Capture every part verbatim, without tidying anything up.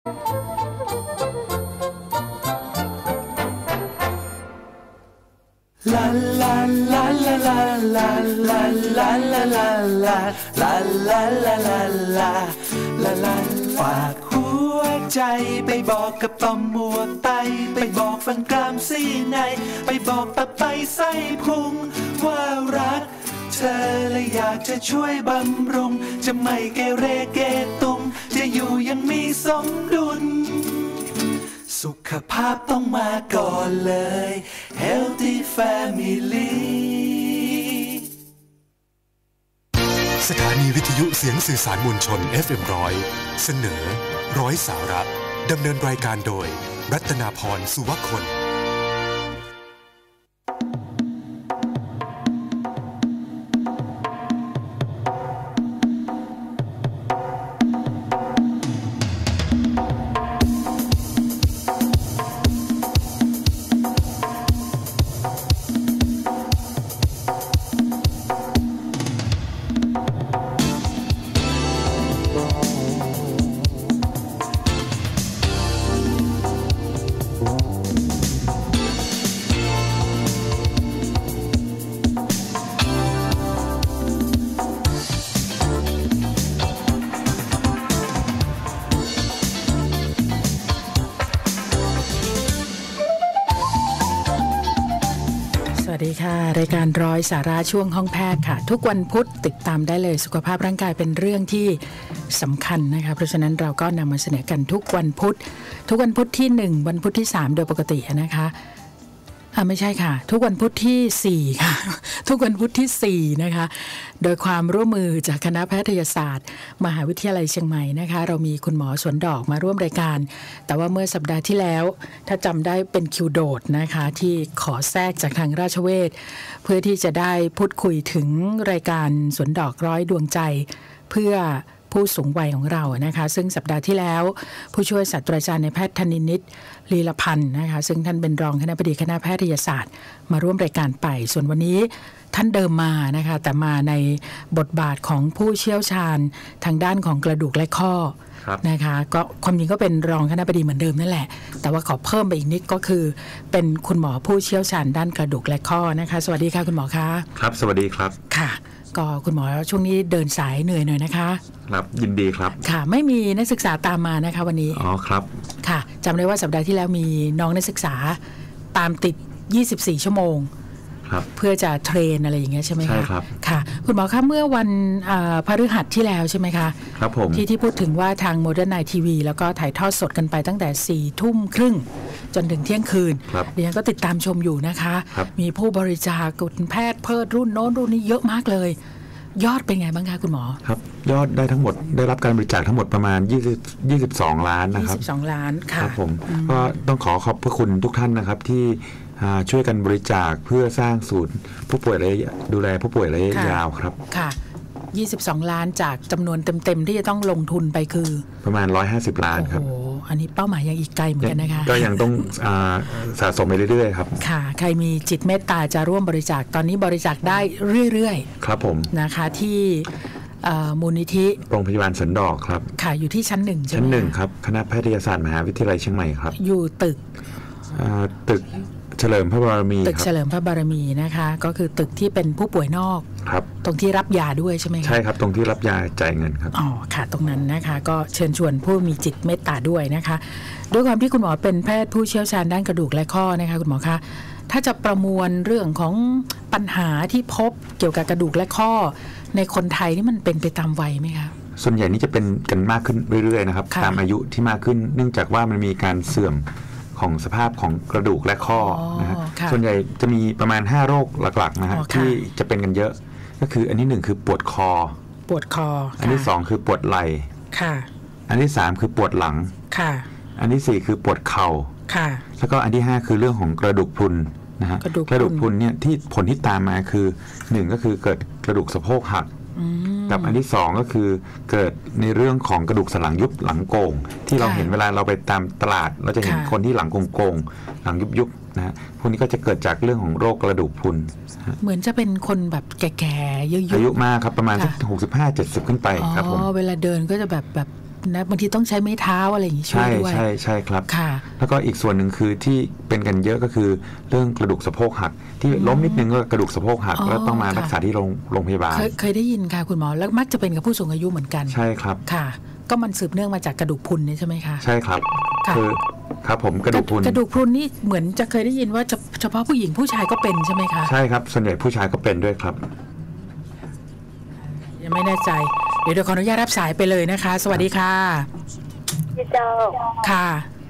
ลาลาลาลาลาลาลาลาลาลาลาลาลาลาลาลาลาลาฝากหัวใจไปบอกกับต่อมหมวกไตไปบอกฟันกรามซี่ในไปบอกตับไตไส้พุงว่ารักเธอและอยากจะช่วยบำรุงจะไม่เกเรเกตุงจะอยู่ยังมีสมดุลสุขภาพต้องมาก่อนเลย Healthy Family สถานีวิทยุเสียงสื่อสารมวลชน เอฟ เอ็ม หนึ่งร้อยเสนอร้อยสาระดำเนินรายการโดยรัตนาพรสุวคนสวัสดีค่ะรายการร้อยสาระช่วงห้องแพทย์ค่ะทุกวันพุธติดตามได้เลยสุขภาพร่างกายเป็นเรื่องที่สำคัญนะคะเพราะฉะนั้นเราก็นำมาเสนอกันทุกวันพุธทุกวันพุธที่หนึ่งวันพุธที่สามโดยปกตินะคะอ่าไม่ใช่ค่ะทุกวันพุธที่สี่ค่ะทุกวันพุธที่สี่นะคะโดยความร่วมมือจากคณะแพทยศาสตร์มหาวิทยาลัยเชียงใหม่นะคะเรามีคุณหมอสวนดอกมาร่วมรายการแต่ว่าเมื่อสัปดาห์ที่แล้วถ้าจำได้เป็นคิวโดดนะคะที่ขอแทรกจากทางราชเวชเพื่อที่จะได้พูดคุยถึงรายการสวนดอกร้อยดวงใจเพื่อผู้สูงวัยของเรานะคะซึ่งสัปดาห์ที่แล้วผู้ช่วยศาสตราจารย์ในแพทย์ธนินิตลีลพันธ์นะคะซึ่งท่านเป็นรองคณบดีคณะแพทยศาสตร์มาร่วมรายการไปส่วนวันนี้ท่านเดิมมานะคะแต่มาในบทบาทของผู้เชี่ยวชาญทางด้านของกระดูกและข้อนะคะก็ความจริงก็เป็นรองคณบดีเหมือนเดิมนั่นแหละแต่ว่าขอเพิ่มไปอีกนิดก็คือเป็นคุณหมอผู้เชี่ยวชาญด้านกระดูกและข้อนะคะสวัสดีค่ะคุณหมอคะครับสวัสดีครับค่ะก็คุณหมอช่วงนี้เดินสายเหนื่อยหน่อยนะคะครับยินดีครับค่ะไม่มีนักศึกษาตามมานะคะวันนี้อ๋อครับค่ะจำได้ว่าสัปดาห์ที่แล้วมีน้องนักศึกษาตามติดยี่สิบสี่ชั่วโมงเพื่อจะเทรนอะไรอย่างเงี้ยใช่ไหมคะใช่ครับค่ะคุณหมอคะเมื่อวันพฤหัสที่แล้วใช่ไหมคะครับผมที่ที่พูดถึงว่าทางโมเดิร์นไนท์ทีวีแล้วก็ถ่ายทอดสดกันไปตั้งแต่สี่ทุ่มครึ่งจนถึงเที่ยงคืนดิฉันก็ติดตามชมอยู่นะคะมีผู้บริจาคคุณแพทย์เพิดรุ่นโน้นรุ่นนี้เยอะมากเลยยอดเป็นไงบ้างคะคุณหมอครับยอดได้ทั้งหมดได้รับการบริจาคทั้งหมดประมาณยี่สิบ ยี่สิบสองล้านนะครับยี่สิบสองล้านค่ะครับผมก็ต้องขอขอบพระคุณทุกท่านนะครับที่ช่วยกันบริจาคเพื่อสร้างศูนย์ผู้ป่วยระยะดูแลผู้ป่วยระยะยาวครับค่ะยี่สิบสองล้านจากจำนวนเต็มๆที่จะต้องลงทุนไปคือประมาณหนึ่งร้อยห้าสิบล้านครับโอ้โหอันนี้เป้าหมายยังอีกไกลเหมือนกันนะคะก็ยังต้องสะสมไปเรื่อยๆครับค่ะใครมีจิตเมตตาจะร่วมบริจาคตอนนี้บริจาคได้เรื่อยๆครับผมนะคะที่มูลนิธิโรงพยาบาลสวนดอกครับค่ะอยู่ที่ชั้นหนึ่งชั้นหนึ่งครับคณะแพทยศาสตร์มหาวิทยาลัยเชียงใหม่ครับอยู่ตึกตึกเฉลิมพระบารมีตึกเฉลิมพระบารมีนะคะก็คือตึกที่เป็นผู้ป่วยนอกครับตรงที่รับยาด้วยใช่ไหมคะใช่ครับตรงที่รับยาจ่ายเงินครับอ๋อค่ะตรงนั้นนะคะก็เชิญชวนผู้มีจิตเมตตาด้วยนะคะด้วยความที่คุณหมอเป็นแพทย์ผู้เชี่ยวชาญด้านกระดูกและข้อนะคะคุณหมอคะถ้าจะประมวลเรื่องของปัญหาที่พบเกี่ยวกับกระดูกและข้อในคนไทยนี่มันเป็นไปตามวัยไหมคะส่วนใหญ่นี่จะเป็นกันมากขึ้นเรื่อยๆนะครับตามอายุที่มากขึ้นเนื่องจากว่ามันมีการเสื่อมของสภาพของกระดูกและข้อนะฮะส่วนใหญ่จะมีประมาณห้าโรคหลักๆนะฮะที่จะเป็นกันเยอะก็คืออันที่หนึ่งคือปวดคอปวดคออันที่สองคือปวดไหล่ค่ะอันที่สามคือปวดหลังค่ะอันที่สี่คือปวดเข่าค่ะแล้วก็อันที่ห้าคือเรื่องของกระดูกพรุนนะฮะกระดูกพรุนเนี่ยที่ผลที่ตามมาคือหนึ่งก็คือเกิดกระดูกสะโพกหักกับอันที่สองก็คือเกิดในเรื่องของกระดูกสันหลังยุบหลังโก่งที่เราเห็นเวลาเราไปตามตลาดเราจะเห็นคนที่หลังโก่งๆหลังยุบๆนะฮะพวกนี้ก็จะเกิดจากเรื่องของโรคกระดูกพรุนเหมือนจะเป็นคนแบบแก่ๆเยอะๆอายุมากครับประมาณสักหกสิบห้า เจ็ดสิบขึ้นไปครับผมอ๋อเวลาเดินก็จะแบบแบบนะบางทีต้องใช้ไม้เท้าอะไรอย่างนี้ช่วยด้วยใช่ใช่ใช่ครับค่ะแล้วก็อีกส่วนหนึ่งคือที่เป็นกันเยอะก็คือเรื่องกระดูกสะโพกหักที่ล้มนิดนึงก็กระดูกสะโพกหักแล้วต้องมารักษาที่โรงโรงพยาบาลเคยเคยได้ยินค่ะคุณหมอแล้วมักจะเป็นกับผู้สูงอายุเหมือนกันใช่ครับค่ะก็มันสืบเนื่องมาจากกระดูกพรุนนี่ใช่ไหมคะใช่ครับคือครับผมกระดูกพรุนกระดูกพรุนนี่เหมือนจะเคยได้ยินว่าเฉพาะผู้หญิงผู้ชายก็เป็นใช่ไหมคะใช่ครับส่วนใหญ่ผู้ชายก็เป็นด้วยครับยังไม่แน่ใจเดี๋ยวขออนุญาตรับสายไปเลยนะคะสวัสดีค่ะพี่เจ้าค่ะ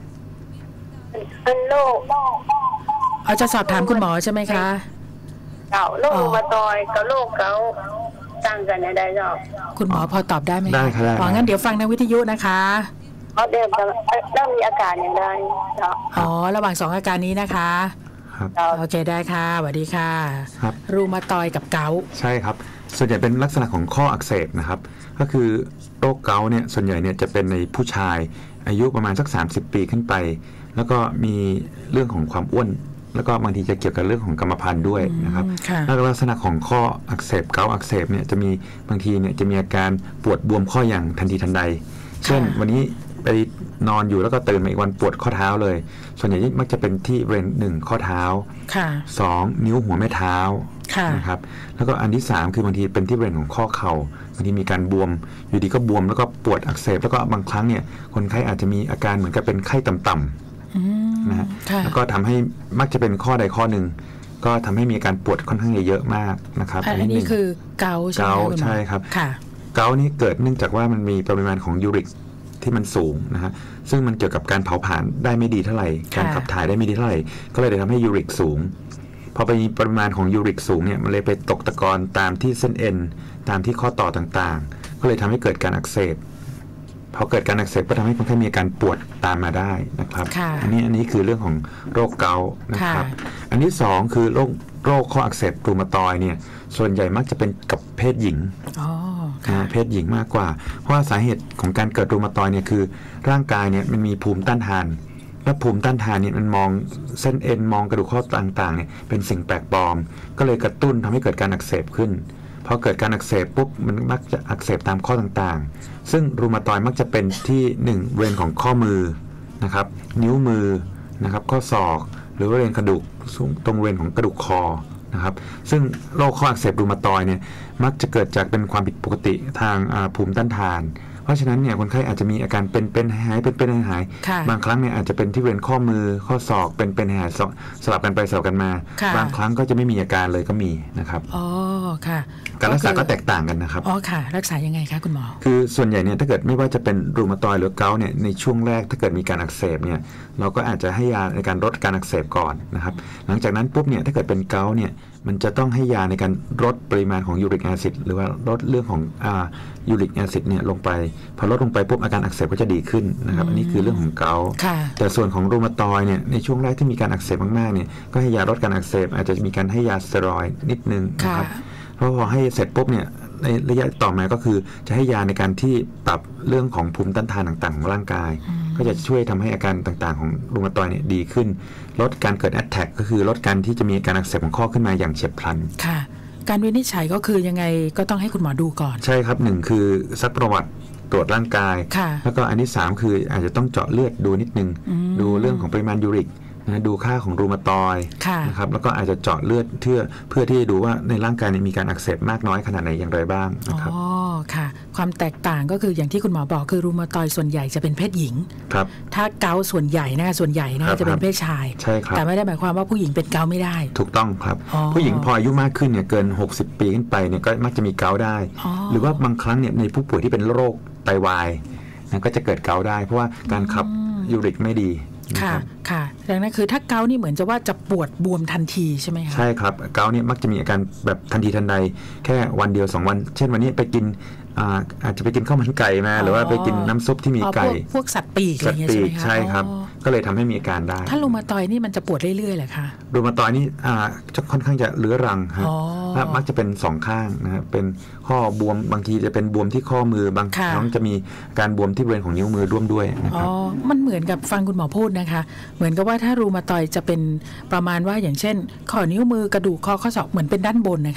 เป็นโรคเอาจะสอบถามคุณหมอใช่ไหมคะเก่าโรครูมาตอยกับโรคเกาต่างกันได้หรอคุณหมอพอตอบได้ไหมได้ค่ะอ๋องั้นเดี๋ยวฟังในวิทยุนะคะอ๋อเดี๋ยวต้องมีอาการอย่างไรอ๋อระหว่างสองอาการนี้นะคะโอเคได้ค่ะสวัสดีค่ะรูมาตอยกับเกาใช่ครับส่วนใหญ่เป็นลักษณะของข้ออักเสบนะครับก็คือโรคเกาต์เนี่ยส่วนใหญ่เนี่ยจะเป็นในผู้ชายอายุประมาณสักสามสิบปีขึ้นไปแล้วก็มีเรื่องของความอ้วนแล้วก็บางทีจะเกี่ยวกับเรื่องของกรรมพันธุ์ด้วยนะครับแล้วลักษณะของข้ออักเสบเกาต์อักเสบเนี่ยจะมีบางทีเนี่ยจะมีอาการปวดบวมข้ออย่างทันทีทันใดเช่นวันนี้ไปนอนอยู่แล้วก็ตื่นมาอีกวันปวดข้อเท้าเลยส่วนใหญ่มักจะเป็นที่บริเวณหนึ่งข้อเท้าสองนิ้วหัวแม่เท้านะครับแล้วก็อันที่สามคือบางทีเป็นที่บริเวณของข้อเข่าบางทีมีการบวมอยู่ดีก็บวมแล้วก็ปวดอักเสบแล้วก็บางครั้งเนี่ยคนไข้อาจจะมีอาการเหมือนกับเป็นไข้ต่ำๆนะแล้วก็ทำให้มักจะเป็นข้อใดข้อหนึ่งก็ทำให้มีอาการปวดค่อนข้างเยอะมากนะครับอันนี้คือเกาใช่ไหมเกาใช่ครับเกานี้เกิดเนื่องจากว่ามันมีปริมาณของยูริกที่มันสูงนะฮะซึ่งมันเกี่ยวกับการเผาผลาญได้ไม่ดีเท่าไหร่การขับถ่ายได้ไม่ดีเท่าไหร่ก็เลยทำให้ยูริกสูงพอไปมีปริมาณของยูริกสูงเนี่ยมันเลยไปตกตะกอนตามที่เส้นเอ็นตามที่ข้อต่อต่างๆก็เลยทำให้เกิดการอักเสบพอเกิดการอักเสบก็ทำให้คนไข้มีอาการปวดตามมาได้นะครับอันนี้อันนี้คือเรื่องของโรคเกาต์นะครับอันที่สองคือโรคโรคข้ออักเสบรูมาตอยด์เนี่ยส่วนใหญ่มักจะเป็นกับเพศหญิงเพศหญิงมากกว่าเพราะว่าสาเหตุของการเกิดรูมาตอยด์เนี่ยคือร่างกายเนี่ยมันมีภูมิต้านทานและภูมิต้านทานเนี่ยมันมองเส้นเอ็นมองกระดูกข้อต่างๆเนี่ยเป็นสิ่งแปลกปลอมก็เลยกระตุ้นทำให้เกิดการอักเสบขึ้นพอเกิดการอักเสบปุ๊บมันมักจะอักเสบตามข้อต่างๆซึ่งรูมาตอยด์มักจะเป็นที่หนึ่งบริเวณของข้อมือนะครับนิ้วมือนะครับข้อศอกหรือบริเวณกระดูกตรงบริเวณของกระดูกคอนะครับซึ่งโรคข้ออักเสบรูมาตอยด์เนี่ยมักจะเกิดจากเป็นความผิดปกติทางภูมิต้านทานเพราะฉะนั้นเนี่ยคนไข้อาจจะมีอาการเป็นเป็นหายเป็นเป็นหายบางครั้งเนี่ยอาจจะเป็นที่บริเวณข้อมือข้อศอกเป็นเป็นหายสลับกันไปสลับกันมาบางครั้งก็จะไม่มีอาการเลยก็มีนะครับอ๋อค่ะการรักษาก็แตกต่างกันนะครับอ๋อค่ะรักษายังไงคะคุณหมอคือส่วนใหญ่เนี่ยถ้าเกิดไม่ว่าจะเป็นรูมาตอยด์หรือเกาต์เนี่ยในช่วงแรกถ้าเกิดมีการอักเสบเนี่ยเราก็อาจจะให้ยาในการลดการอักเสบก่อนนะครับหลังจากนั้นปุ๊บเนี่ยถ้าเกิดเป็นเกาต์เนี่ยมันจะต้องให้ยาในการลดปริมาณของยูริกแอซิดหรือว่าลดเรื่องของอ่ายูริกแอซิดเนี่ยลงไปพอลดลงไปปุ๊บอาการอักเสบก็จะดีขึ้นนะครับอันนี้คือเรื่องของเกาต์แต่ส่วนของรูมาตอยด์เนี่ยในช่วงแรกที่มีการอักเสบมากๆเนี่ยก็ให้ยาลดการอักเสบอาจจะมีการให้ยาสเตียรอยด์นิดนึงนะครับเพราะพอให้เสร็จปุ๊บเนี่ยในระยะต่อมาก็คือจะให้ยาในการที่ปรับเรื่องของภูมิต้านทานต่างๆของร่างกายก็จะช่วยทำให้อาการต่างๆของรูมาตอยด์เนี่ยดีขึ้นลดการเกิดแอตแทกก็คือลดการที่จะมีการอักเสบของข้อขึ้นมาอย่างเฉียบพลันค่ะการวินิจฉัยก็คือยังไงก็ต้องให้คุณหมอดูก่อนใช่ครับหนึ่งคือซักประวัติตรวจร่างกายแล้วก็อันที่สามคืออาจจะต้องเจาะเลือดดูนิดนึงดูเรื่องของปริมาณยูริกนะดูค่าของรูมาตอยด์นะครับแล้วก็อาจจะเจาะเลือดเพื่อเพื่อที่จะดูว่าในร่างกายมีการอักเสบมากน้อยขนาดไหนอย่างไรบ้างนะครับอ๋อค่ะความแตกต่างก็คืออย่างที่คุณหมอบอกคือรูมาตอยด์ส่วนใหญ่จะเป็นเพศหญิงครับถ้าเกาต์ส่วนใหญ่นะส่วนใหญ่นะจะเป็นเพศชายใช่ครับแต่ไม่ได้หมายความว่าผู้หญิงเป็นเกาต์ไม่ได้ถูกต้องครับผู้หญิงพออายุมากขึ้นเนี่ยเกินหกสิบปีขึ้นไปเนี่ยก็มักจะมีเกาต์ได้หรือว่าบางครั้งเนี่ยในผู้ป่วยที่เป็นโรคไตวายนะก็จะเกิดเกาต์ได้เพราะว่าการขับยูริกไม่ดีค่ะค่ะดังนั้นคือถ้าเกาต์นี่เหมือนจะว่าจะปวดบวมทันทีใช่ไหมคะใช่ครับเกาต์นี่มักจะมีอาการแบบทันทีทันใดแค่วันเดียวสองวันเช่นวันนี้ไปกิน อาอาจจะไปกินข้าวมันไก่มาหรือว่าไปกินน้ำซุปที่มีไก่พวกสัตว์ปีกอะไรอย่างเงี้ยใช่ไหมคะใช่ครับก็เลยทำให้มีอาการได้ถ้ารูมาตอยนี่มันจะปวดเรื่อยๆเหรอคะรูมาตอยนี่จะค่อนข้างจะเรื้อรังครับและมักจะเป็นสองข้างนะครับเป็นข้อบวมบางทีจะเป็นบวมที่ข้อมือบางครั้งจะมีการบวมที่บริเวณของนิ้วมือร่วมด้วยนะครับอ๋อมันเหมือนกับฟังคุณหมอพูดนะคะเหมือนกับว่าถ้ารูมาตอยจะเป็นประมาณว่าอย่างเช่นข้อนิ้วมือกระดูกข้อข้อศอกเหมือนเป็นด้านบนนะคะ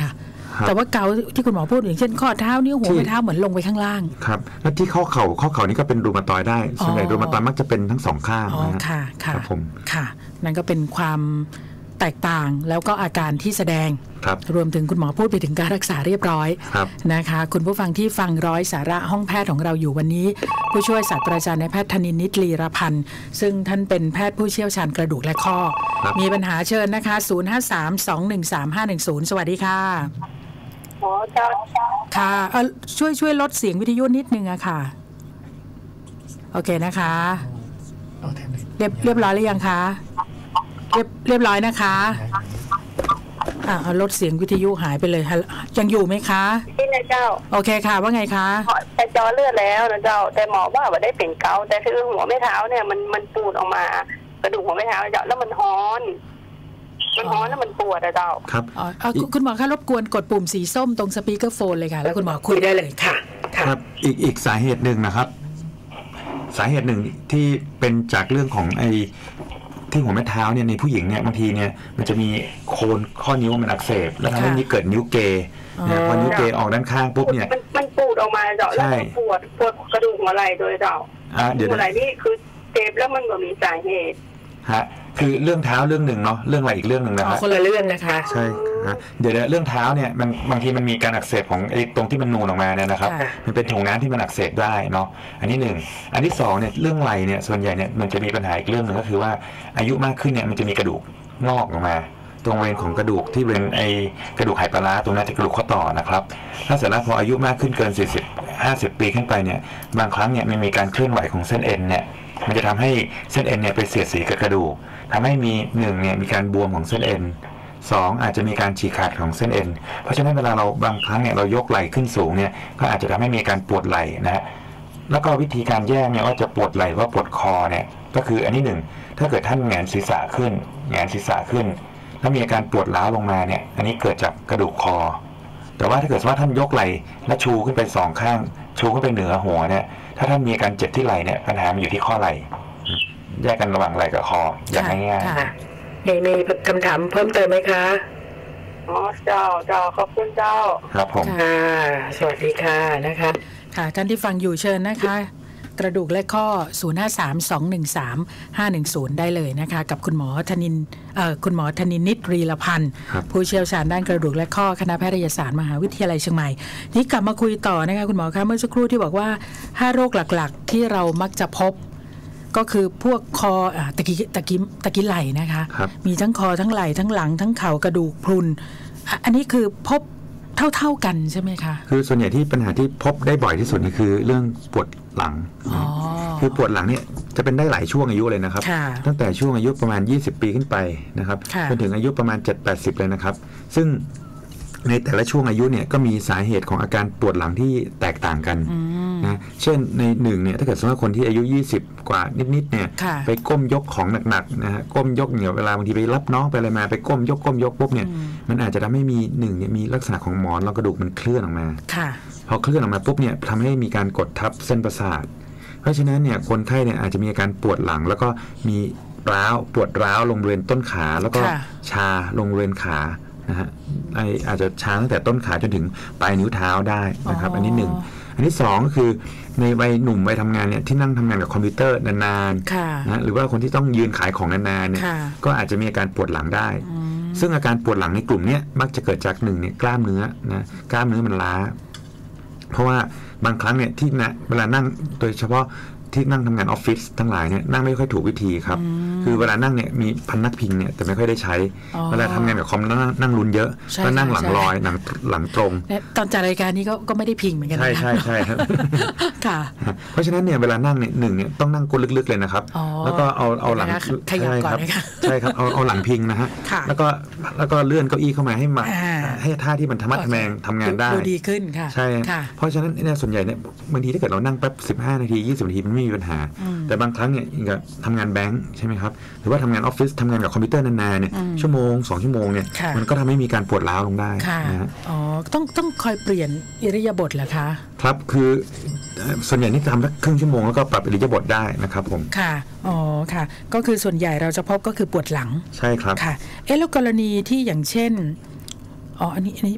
แต่ว่าเกาที่คุณหมอพูดอย่างเช่นข้อเท้านิ้วหัวไม่เท้าเหมือนลงไปข้างล่างครับแล้วที่ข้อเข่าข้อเข่านี่ก็เป็นรูมาตอยด์ได้ส่วนใหญ่รูมาตอยด์มักจะเป็นทั้งสองข้างอ๋อค่ะค่ะครับผมค่ะนั่นก็เป็นความแตกต่างแล้วก็อาการที่แสดงรวมถึงคุณหมอพูดไปถึงการรักษาเรียบร้อยนะคะคุณผู้ฟังที่ฟังร้อยสาระห้องแพทย์ของเราอยู่วันนี้ผู้ช่วยศาสตราจารย์นายแพทย์ธนินทร์ นิตลีรพันธ์ซึ่งท่านเป็นแพทย์ผู้เชี่ยวชาญกระดูกและข้อมีปัญหาเชิญนะคะศูนย์ ห้า สาม สอง หนึ่ง สาม ห้า หนึ่ง ศูนย์สวัสดีค่ะอ๋อจ้าค่ะเออช่วยช่วยลดเสียงวิทยุนิดนึงอะค่ะโอเคนะคะเรียบเรียบร้อยหรือยังคะเรียบเรียบร้อยนะคะอ่าลดเสียงวิทยุหายไปเลยยังอยู่ไหมคะที่นะเจ้าโอเคค่ะว่าไงคะแต่จอเลือดแล้วนะเจ้าแต่หมอว่าว่าได้เป็นเกาแต่คือหัวไม่เท้าเนี่ยมันมันปูดออกมากระดูกหัวไม่เท้าเจ้าแล้วมันฮ้อนมันฮ้อนแล้วมันปวดนะเจ้าครับอ๋อคุณหมอคะรบกวนกดปุ่มสีส้มตรงสปีกเกอร์โฟนเลยค่ะแล้วคุณหมอคุยได้เลยค่ะครับอีกอีกสาเหตุหนึ่งนะครับสาเหตุหนึ่งที่เป็นจากเรื่องของไอที่หัวแม่เท้าเนี่ยในผู้หญิงเนี่ยบางทีเนี่ยมันจะมีโคนข้อนิ้วมันอักเสบแล้วทำให้มีเกิดนิ้วเกย์นะพอนิ้วเกย์ออกด้านข้างปุ๊บเนี่ยมันปูดออกมาเจาะแล้วปวดปวดกระดูกหัวไหล่โดยเจาะหัวไหล่นี่คือเจ็บแล้วมันก็มีสาเหตุฮะคือเรื่องเท้าเรื่องหนึ่งเนาะเรื่องอะไรอีกเรื่องหนึ่งนะครับคนละเรื่องนะคะใช่ฮะเดี๋ยวเรื่องเท้าเนี่ยมันบางทีมันมีการอักเสบของไอ้ตรงที่มันนูนออกมาเนี่ยนะครับมันเป็นถุงน้ำที่มันอักเสบได้เนาะอันนี้หนึ่งอันที่สองเนี่ยเรื่องไหล่เนี่ยส่วนใหญ่เนี่ยมันจะมีปัญหาอีกเรื่องหนึ่งก็คือว่าอายุมากขึ้นเนี่ยมันจะมีกระดูกงอกออกมาตรงบริเวณของกระดูกที่เป็นไอกระดูกไหปลาร้าตรงนั้นจะกระดูกข้อต่อนะครับถ้าเสร็จแล้วพออายุมากขึ้นเกินสี่สิบ ห้าสิบปีขึ้นไปเนี่ยบางครั้งเนี่ยมันมีการเคลื่อนไหวของเส้นเอ็นเนี่ยมันจะทำให้เส้นเอ็นเนี่ยไปเสียดสีกับกระดูกทำให้มีหนึ่งเนี่ยมีการบวมของเส้นเอ็นสองอาจจะมีการฉีกขาดของเส้นเอ็นเพราะฉะนั้นเวลาเราบางครั้งเนี่ยเรายกไหล่ขึ้นสูงเนี่ยก็อาจจะทำให้มีการปวดไหล่นะฮะแล้วก็วิธีการแยกเนี่ยว่าจะปวดไหล่ว่าปวดคอเนี่ยก็คืออันที่หนึ่งถ้าเกิดท่านแหงนศีรษะขึ้นแหงนศีรษะขึ้นถ้ามีอาการปวดร้าวลงมาเนี่ยอันนี้เกิดจากกระดูกคอแต่ว่าถ้าเกิดว่าท่านยกไหล่และชูขึ้นไปสองข้างชูขึ้นไปเหนือหัวเนี่ยถ้าท่านมีอาการเจ็บที่ไหล่เนี่ยปัญหามันอยู่ที่ข้อไหล่แยกกันระหว่างไหล่กับคออย่างง่ายๆมีมีคำถามเพิ่มเติมไหมคะอ๋อเจ้าเจ้าขอบคุณเจ้าครับผมค่ะสวัสดีค่ะนะคะค่ะท่านที่ฟังอยู่เชิญนะคะกระดูกและข้อศูนย์ ห้า สาม สอง หนึ่ง สาม ห้า หนึ่ง ศูนย์ได้เลยนะคะกับคุณหมอธนินเอ่อคุณหมอธนินทร์ นิตรีรพันธ์ผู้เชี่ยวชาญด้านกระดูกและข้อคณะแพทยศาสตร์มหาวิทยาลัยเชียงใหม่นี่กลับมาคุยต่อนะคะคุณหมอคะเมื่อสักครู่ที่บอกว่าห้าโรคหลักๆที่เรามักจะพบก็คือพวกคออ่ะตะกี้ตะกี้ตะกี้ไหล่นะคะมีทั้งคอทั้งไหล่ทั้งหลังทั้งเข่ากระดูกพรุนอันนี้คือพบเท่าๆกันใช่ไหมคะคือส่วนใหญ่ที่ปัญหาที่พบได้บ่อยที่สุดนี่คือเรื่องปวดหลังคือปวดหลังเนี่ยจะเป็นได้หลายช่วงอายุเลยนะครับตั้งแต่ช่วงอายุประมาณยี่สิบปีขึ้นไปนะครับจนถึงอายุประมาณ เจ็ดแปดสิบ เลยนะครับซึ่งในแต่ละช่วงอายุเนี่ยก็มีสาเหตุของอาการปวดหลังที่แตกต่างกันนะเช่นในหนึ่งเนี่ยถ้าเกิดสมมติว่าคนที่อายุยี่สิบกว่านิดๆเนี่ยไปก้มยกของหนักๆนะฮะก้มยกเนี่ยเวลาบางทีไปรับน้องไปอะไรมาไปก้มยกก้มยกปุ๊บเนี่ยมันอาจจะทำให้มีหนึ่งเนี่ยมีลักษณะของหมอนรองกระดูกมันเคลื่อนออกมาพอเคลื่อนออกมาปุ๊บเนี่ยทำให้มีการกดทับเส้นประสาทเพราะฉะนั้นเนี่ยคนไข้เนี่ยอาจจะมีอาการปวดหลังแล้วก็มีร้าวปวดร้าวลงบริเวณต้นขาแล้วก็ชาลงบริเวณขานะฮะอาจจะชาตั้งแต่ต้นขาจนถึงปลายนิ้วเท้าได้นะครับอันนี้หนึ่งอันที่สองก็คือในวัยหนุ่มวัยทำงานเนี่ยที่นั่งทำงานกับคอมพิวเตอร์นานๆนะหรือว่าคนที่ต้องยืนขายของนานๆเนี่ยก็อาจจะมีอาการปวดหลังได้ซึ่งอาการปวดหลังในกลุ่มนี้มักจะเกิดจากหนึ่งเนี่ยกล้ามเนื้อนะกล้ามเนื้อมันล้าเพราะว่าบางครั้งเนี่ยที่นะเวลานั่งโดยเฉพาะที่นั่งทำงานออฟฟิศทั้งหลายเนี่ยนั่งไม่ค่อยถูกวิธีครับคือเวลานั่งเนี่ยมีพันนักพิงเนี่ยแต่ไม่ค่อยได้ใช้เวลาทำงานกับคอมนั่งนั่งลุ้นเยอะก็นั่งหลังลอยหลังหลังตรงตอนจัดรายการนี้ก็ก็ไม่ได้พิงเหมือนกันใช่ใช่ใช่ครับค่ะเพราะฉะนั้นเนี่ยเวลานั่งเนี่ยหนึ่งเนี่ยต้องนั่งก้นลึกๆเลยนะครับแล้วก็เอาเอาหลังใช่ครับใช่ครับเอาเอาหลังพิงนะฮะแล้วก็แล้วก็เลื่อนเก้าอี้เข้ามาให้มาให้ท่าที่มันธรรมะทแมงทำงานได้ดูดีขึ้นค่ะใช่เพราะฉะนั้นเนี่ยส่วนใหญ่เนี่ยบางทีถ้าเกิดเรานั่งแป๊บสิบห้านาทียี่สิบนาทีมันไม่มีปัญหาแต่บางครั้งเนี่ยก็ทำงานแบงค์ใช่ไหมครับหรือว่าทำงานออฟฟิศทำงานกับคอมพิวเตอร์นานๆเนี่ยชั่วโมงสองชั่วโมงเนี่ยมันก็ทำให้มีการปวดร้าวลงได้นะอ๋อต้องต้องคอยเปลี่ยนอิริยาบถเหรอคะครับคือส่วนใหญ่นี่ทำสักครึ่งชั่วโมงแล้วก็ปรับอิริยาบถได้นะครับผมค่ะอ๋อค่ะก็คือส่วนใหญ่เราจะพบก็คือปวดหลังใช่ครับค่ะเอ๊ะแล้วกรณีที่อย่างเช่นอ๋ออันนี้อันนี้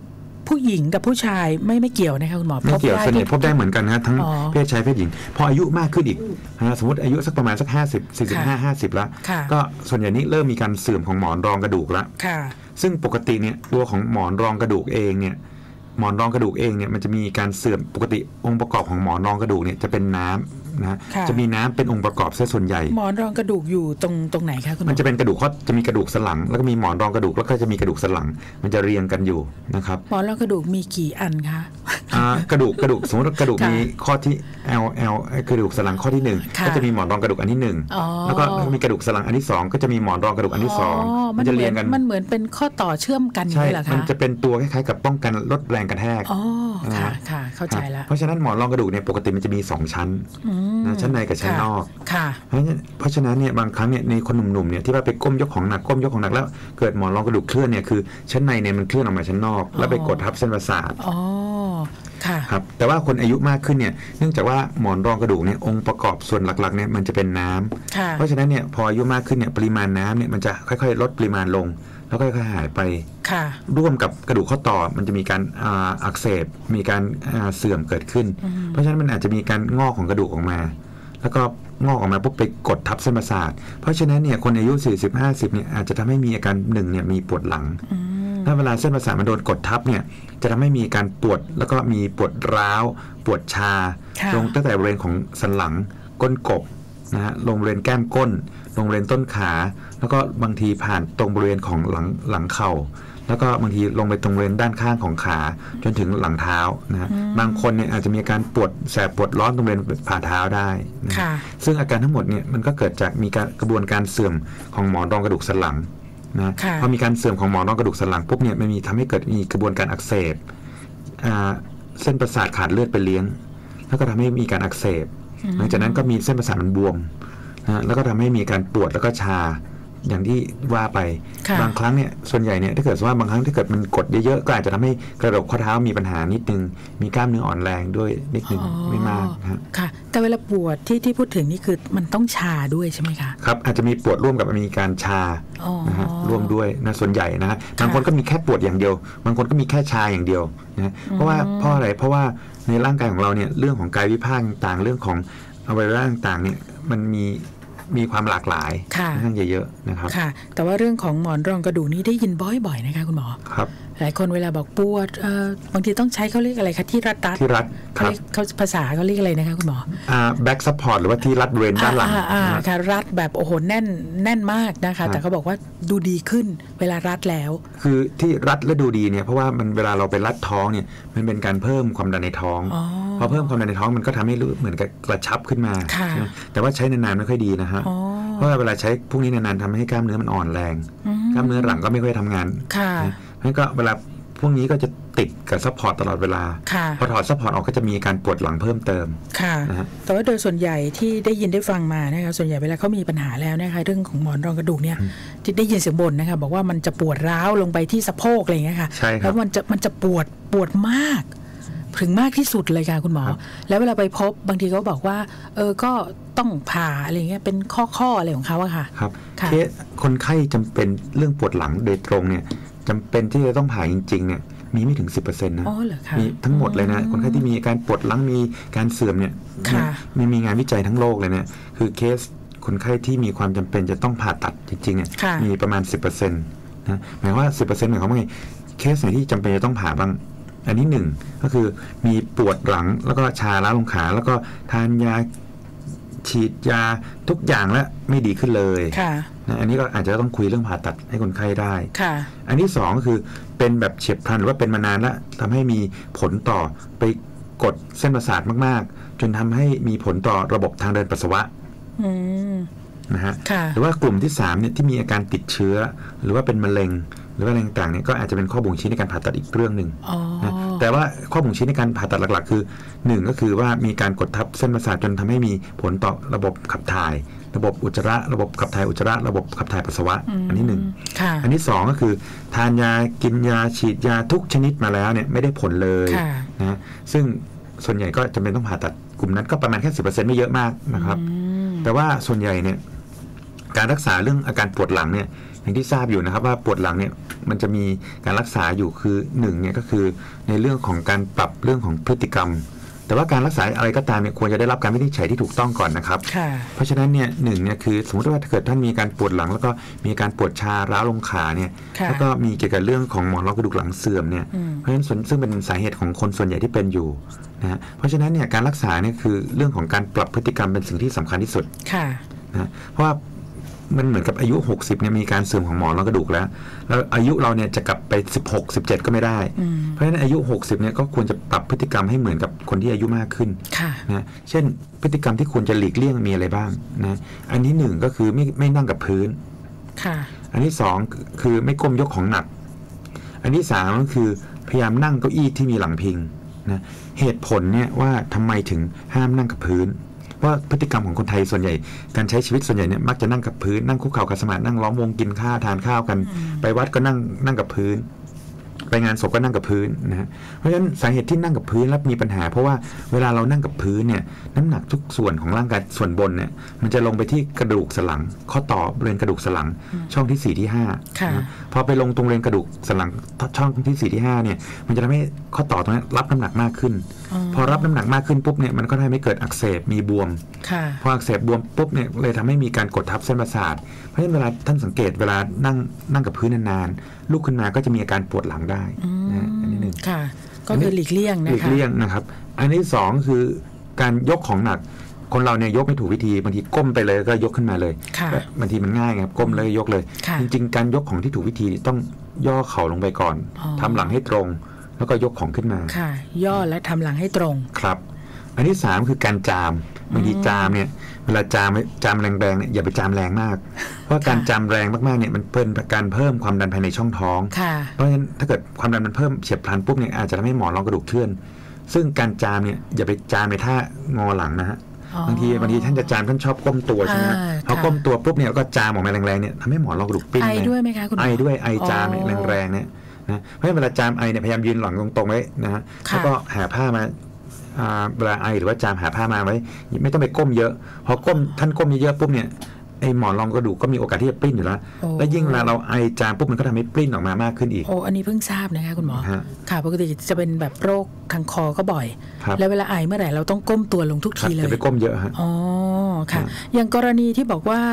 ผู้หญิงกับผู้ชายไม่ไม่เกี่ยวนะคะคุณหมอไม่เกี่ยวส่วนใหญ่พบได้เหมือนกันนะทั้งเพศชายเพศหญิงพออายุมากขึ้นอีกนะสมมติอายุสักประมาณสักห้าสิบ สี่สิบห้า ห้าสิบแล้วก็ส่วนใหญ่นี้เริ่มมีการเสื่อมของหมอนรองกระดูกแล้วซึ่งปกติเนี่ยตัวของหมอนรองกระดูกเองเนี่ยหมอนรองกระดูกเองเนี่ยมันจะมีการเสื่อมปกติองค์ประกอบของหมอนรองกระดูกเนี่ยจะเป็นน้ำนะจะมีน้ำเป็นองค์ประกอบซะส่วนใหญ่หมอนรองกระดูกอยู่ตรงตรงไหนคะคุณหมอมันจะเป็นกระดูกข้อจะมีกระดูกสันหลังแล้วก็มีหมอนรองกระดูกแล้วก็จะมีกระดูกสันหลังมันจะเรียงกันอยู่นะครับหมอนรองกระดูกมีกี่อันคะกระดูกกระดูกสมมติกระดูกมีข้อที่ L L กระดูกสันหลังข้อที่หนึ่งก็จะมีหมอนรองกระดูกอันที่หนึ่งแล้วก็มีกระดูกสันหลังอันที่สองก็จะมีหมอนรองกระดูกอันที่สองมันจะเรียงกันมันเหมือนเป็นข้อต่อเชื่อมกันใช่เหรอคะมันจะเป็นตัวคล้ายๆกับป้องกันลดแรงกระแทกอ๋อค่ะค่ะเข้าใจแล้วเพราะฉะนั้นหมอนรองกระดูกเนี่ยปกติมันจะมีสองชั้นนะชั้นในกับชั้นนอกค่ะเพราะฉะนั้นเนี่ยบางครั้งเนี่ยในคนหนุ่มๆเนี่ยที่ว่าไปก้มยกของหนักก้มยกของหนักแล้วเกิดหมอนรองกระดูกเคลื่อนเนี่ยคือชั้นในเนี่ยมันเคลื่อนออกมาชั้นนอกแล้วไปกดทับเส้นประสาทอ๋อค่ะครับแต่ว่าคนอายุมากขึ้นเนี่ยเนื่องจากว่าหมอนรองกระดูกเนี่ยองค์ประกอบส่วนหลักๆเนี่ยมันจะเป็นน้ำเพราะฉะนั้นเนี่ยพออายุมากขึ้นเนี่ยปริมาณน้ำเนี่ยมันจะค่อยๆลดปริมาณลงแล้วก็ค่อยๆหายไปร่วมกับกระดูกข้อต่อมันจะมีการอักเสบมีการเสื่อมเกิดขึ้นเพราะฉะนั้นมันอาจจะมีการงอกของกระดูกออกมาแล้วก็งอกออกมาปุ๊บไปกดทับเส้นประสาทเพราะฉะนั้นเนี่ยคนอายุ สี่สิบ ห้าสิบเนี่ยอาจจะทำให้มีอาการหนึ่งเนี่ยมีปวดหลังถ้าเวลาเส้นประสาทมันโดนกดทับเนี่ยจะทำให้มีการปวดแล้วก็มีปวดร้าวปวดชาลงตั้งแต่บริเวณของสันหลังก้นกบนะฮะลงบริเวณแก้มก้นลงบริเวณต้นขาแล้วก็บางทีผ่านตรงบริเวณของหลังหลังเข่าแล้วก็บางทีลงไปตรงบริเวณด้านข้างของขาจนถึงหลังเท้านะบางคนเนี่ยอาจจะมีอาการปวดแสบปวดร้อนตรงบริเวณฝ่าเท้าได้นะซึ่งอาการทั้งหมดเนี่ยมันก็เกิดจากมีการกระบวนการเสื่อมของหมอนรองกระดูกสันหลังนะพอมีการเสื่อมของหมอนรองกระดูกสันหลังปุ๊บเนี่ยมันมีทำให้เกิดมีกระบวนการอักเสบเส้นประสาทขาดเลือดไปเลี้ยงแล้วก็ทำให้มีการอักเสบหลังจากนั้นก็มีเส้นประสาทมันบวมนะแล้วก็ทำให้มีการปวดแล้วก็ชาอย่างที่ว่าไปบางครั้งเนี่ยส่วนใหญ่เนี่ยถ้าเกิดว่าบางครั้งถ้าเกิดมันกดเยอะๆก็อาจจะทำให้กระดูกข้อเท้ามีปัญหานิดนึงมีกล้ามเนื้ออ่อนแรงด้วยนิดนึงไม่มากครับค่ะแต่เวลาปวดที่ที่พูดถึงนี่คือมันต้องชาด้วยใช่ไหมคะครับอาจจะมีปวดร่วมกับมีการชานะฮะร่วมด้วยนะส่วนใหญ่นะฮะบางคนก็มีแค่ปวดอย่างเดียวบางคนก็มีแค่ชาอย่างเดียวนะเพราะว่าเพราะอะไรเพราะว่าในร่างกายของเราเนี่ยเรื่องของกายวิภาคต่างๆเรื่องของอวัยวะต่างๆเนี่ยมันมีมีความหลากหลายค่อนข้างเยอะๆนะครับค่ะแต่ว่าเรื่องของหมอนรองกระดูกนี้ได้ยินบ่อยๆนะคะคุณหมอครับหลายคนเวลาบอกปวดบางทีต้องใช้เขาเรียกอะไรคะที่รัดรัดที่รัดเขาเขาภาษาเขาเรียกอะไรนะคะคุณหมออ่าแบ็กซัพพอร์ตหรือว่าที่รัดบริเวณด้านหลังอ่าค่ะรัดแบบโอ้โหแน่นแน่นมากนะคะแต่เขาบอกว่าดูดีขึ้นเวลารัดแล้วคือที่รัดและดูดีเนี่ยเพราะว่ามันเวลาเราไปรัดท้องเนี่ยมันเป็นการเพิ่มความดันในท้องพอเพิ่มความดันในท้องมันก็ทำให้รู้เหมือนกับกระชับขึ้นมาแต่ว่าใช้นานๆไม่ค่อยดีนะฮะเพราะว่าเวลาใช้พวกนี้นานๆทำให้กล้ามเนื้อมันอ่อนแรงกล้ามเนื้อหลังก็ไม่ค่อยทำงานนั่นก็เวลาพวกนี้ก็จะติดกับซัพพอร์ตตลอดเวลาพอถอดซัพพอร์ตออกก็จะมีการปวดหลังเพิ่มเติมค่ะแต่ว่าโดยส่วนใหญ่ที่ได้ยินได้ฟังมานะคะส่วนใหญ่เวลาเขามีปัญหาแล้วนะคะเรื่องของหมอนรองกระดูกเนี่ยที่ได้ยินเสียงบ่นนะคะบอกว่ามันจะปวดร้าวลงไปที่สะโพกอะไรอย่างเงี้ยค่ะแล้วมันจะมันจะปวดปวดมากถึงมากที่สุดเลยค่ะคุณหมอแล้วเวลาไปพบบางทีเขาบอกว่าเออก็ต้องผ่าอะไรเงี้ยเป็นข้อๆอะไรของเขาอะค่ะครับเคสคนไข้จำเป็นเรื่องปวดหลังโดยตรงเนี่ยจำเป็นที่จะต้องผ่าจริงๆเนี่ยมีไม่ถึง สิบเปอร์เซ็นต์ นะมีทั้งหมดเลยนะคนไข้ที่มีการปวดหลังมีการเสื่อมเนี่ยมีมีงานวิจัยทั้งโลกเลยเนี่ยคือเคสคนไข้ที่มีความจำเป็นจะต้องผ่าตัดจริงๆเนี่ยมีประมาณ สิบเปอร์เซ็นต์ นะหมายว่า สิบเปอร์เซ็นต์ หมายความว่าไงเคสไหนที่จำเป็นจะต้องผ่าบ้างอันนี้หนึ่งก็คือมีปวดหลังแล้วก็ชาล้าลงขาแล้วก็ทานยาฉีดยาทุกอย่างแล้วไม่ดีขึ้นเลยนะอันนี้ก็อาจจะต้องคุยเรื่องผ่าตัดให้คนไข้ได้อันที่สองก็คือเป็นแบบเฉียบพลันหรือว่าเป็นมานานแล้วทำให้มีผลต่อไปกดเส้นประสาทมากๆจนทำให้มีผลต่อระบบทางเดินปัสสาวะนะฮะหรือว่ากลุ่มที่สามเนี่ยที่มีอาการติดเชื้อหรือว่าเป็นมะเร็งหรือว่าอะไรต่างๆเนี่ยก็อาจจะเป็นข้อบ่งชี้ในการผ่าตัดอีกเรื่องหนึ่งนะแต่ว่าข้อบ่งชี้ในการผ่าตัดหลักๆคือหนึ่งก็คือว่ามีการกดทับเส้นประสาทจนทำให้มีผลต่อระบบขับถ่ายระบบอุจจาระระบบขับถ่ายอุจจาระระบบขับถ่ายปัสสาวะอันที่หนึ่งอันที่สองก็คือทานยากินยาฉีดยาทุกชนิดมาแล้วเนี่ยไม่ได้ผลเลยนะซึ่งส่วนใหญ่ก็จำเป็นต้องผ่าตัดกลุ่มนั้นก็ประมาณแค่ สิบเปอร์เซ็นต์ ไม่เยอะมากนะครับแต่ว่าส่วนใหญ่เนี่ยการรักษาเรื่องอาการปวดหลังเนี่ยอย่างที่ทราบอยู่นะครับว่าปวดหลังเนี่ยมันจะมีการรักษาอยู่คือหนึ่งเนี่ยก็คือในเรื่องของการปรับเรื่องของพฤติกรรมแต่ว่าการรักษาอะไรก็ตามเนี่ยควรจะได้รับการวินิจฉัยที่ถูกต้องก่อนนะครับเพราะฉะนั้นเนี่ยหนึ่งเนี่ยคือสมมติว่าถ้าเกิดท่านมีการปวดหลังแล้วก็มีการปวดชาร้าวลงขาเนี่ยแล้วก็มีเกี่ยวกับเรื่องของหมอนรองกระดูกหลังเสื่อมเนี่ยเพราะฉะนั้นซึ่งเป็นสาเหตุของคนส่วนใหญ่ที่เป็นอยู่นะฮะเพราะฉะนั้นเนี่ยการรักษาเนี่ยคือเรื่องของการปรับพฤติกรรมเป็นสิ่งที่สำคัญที่สุดนะเพราะว่ามันเหมือนกับอายุหกสิบเนี่ยมีการเสื่อมของหมอนรองกระดูกแล้วแล้วอายุเราเนี่ยจะกลับไปสิบหก สิบเจ็ดก็ไม่ได้เพราะฉะนั้นอายุหกสิบเนี่ยก็ควรจะปรับพฤติกรรมให้เหมือนกับคนที่อายุมากขึ้นนะเช่นพฤติกรรมที่ควรจะหลีกเลี่ยงมีอะไรบ้างนะอันที่หนึ่งก็คือไม่ไม่นั่งกับพื้นอันที่สองคือไม่ก้มยกของหนักอันที่สามก็คือพยายามนั่งเก้าอี้ที่มีหลังพิงนะเหตุผลเนี่ยว่าทำไมถึงห้ามนั่งกับพื้นว่าพฤติกรรมของคนไทยส่วนใหญ่การใช้ชีวิตส่วนใหญ่เนี่ยมักจะนั่งกับพื้นนั่งคุกเข่ากับสมาธินั่งล้อมวงกินข้าวทานข้าวกันไปวัดก็นั่งนั่งกับพื้นไปงานศพก็นั่งกับพื้นนะฮะเพราะฉะนั้นสาเหตุที่นั่งกับพื้นแล้วมีปัญหาเพราะว่าเวลาเรานั่งกับพื้นเนี่ยน้ำหนักทุกส่วนของร่างกายส่วนบนเนี่ยมันจะลงไปที่กระดูกสันหลังข้อต่อบริเวณกระดูกสันหลังช่องที่สี่ที่ห้านะพอไปลงตรงบริเวณกระดูกสันหลังช่องที่สี่ที่ห้าเนี่ยมันจะทำให้ข้อต่อตรงนี้รับน้ำหนักมากขึ้นพอรับน้ำหนักมากขึ้นปุ๊บเนี่ยมันก็ทำให้เกิดอักเสบมีบวมพออักเสบบวมปุ๊บเนี่ยเลยทำให้มีการกดทับเส้นประสาทเพราะฉะนั้นเวลาท่านสังเกตเวลานั่งนั่งกับพื้นนานๆลุกขึ้นมาก็จะมีอาการปวดหลังได้นะอันนี้หนึ่งค่ะก็คือหลีกเลี่ยงนะคะหลีกเลี่ยงนะครับอันที่สองคือการยกของหนักคนเราเนี่ยยกไม่ถูกวิธีบางทีก้มไปเลยก็ยกขึ้นมาเลยบางทีมันง่ายครับก้มเลยยกเลยจริงๆการยกของที่ถูกวิธีต้องย่อเข่าลงไปก่อนทำหลังให้ตรงแล้วก็ยกของขึ้นมาค่ะย่อและทำหลังให้ตรงครับอันที่สามคือการจามบางทีจามเนี่ยเวลาจามจามแรงๆเนี่ยอย่าไปจามแรงมากเพราะการจามแรงมากๆเนี่ยมันเพิ่มการเพิ่มความดันภายในช่องท้องเพราะฉะนั้นถ้าเกิดความดันมันเพิ่มเฉียบพลันปุ๊บเนี่ยอาจจะทำให้หมอนรองกระดูกเคลื่อนซึ่งการจามเนี่ยอย่าไปจามในท่างอหลังนะฮะบางทีบางทีท่านจะจามท่านชอบก้มตัวใช่ไหมพอก้มตัวปุ๊บเนี่ยก็จามออกมาแรงๆเนี่ยทำให้หมอนรองกระดูกปิ้นไอด้วยไหมคะคุณไอด้วยไอจามแรงๆเนี่ยนะเพราะฉะนั้นเวลาจามไอเนี่ยพยายามยืนหลังตรงๆไว้นะฮะแล้วก็หาผ้ามาเวลาไอหรือว่าจามหาผ้ามาไว้ไม่ต้องไปก้มเยอะพอก้มท่านก้มเยอะๆปุ๊บเนี่ยไอหมอนรองกระดูกก็มีโอกาสที่จะปริ้นอยู่แล้วและยิ่งเวลาเราไอจามปุ๊บมันก็ทำให้ปริ้นออกมามากขึ้นอีกโอ้อันนี้เพิ่งทราบนะคะคุณหมอค่ะปกติจะเป็นแบบโรคทางคอก็บ่อยแล้วเวลาไอเมื่อไหร่เราต้องก้มตัวลงทุกทีเลยจะไปก้มเยอะฮะอ๋อค่ะอย่างกรณีที่บอกว่า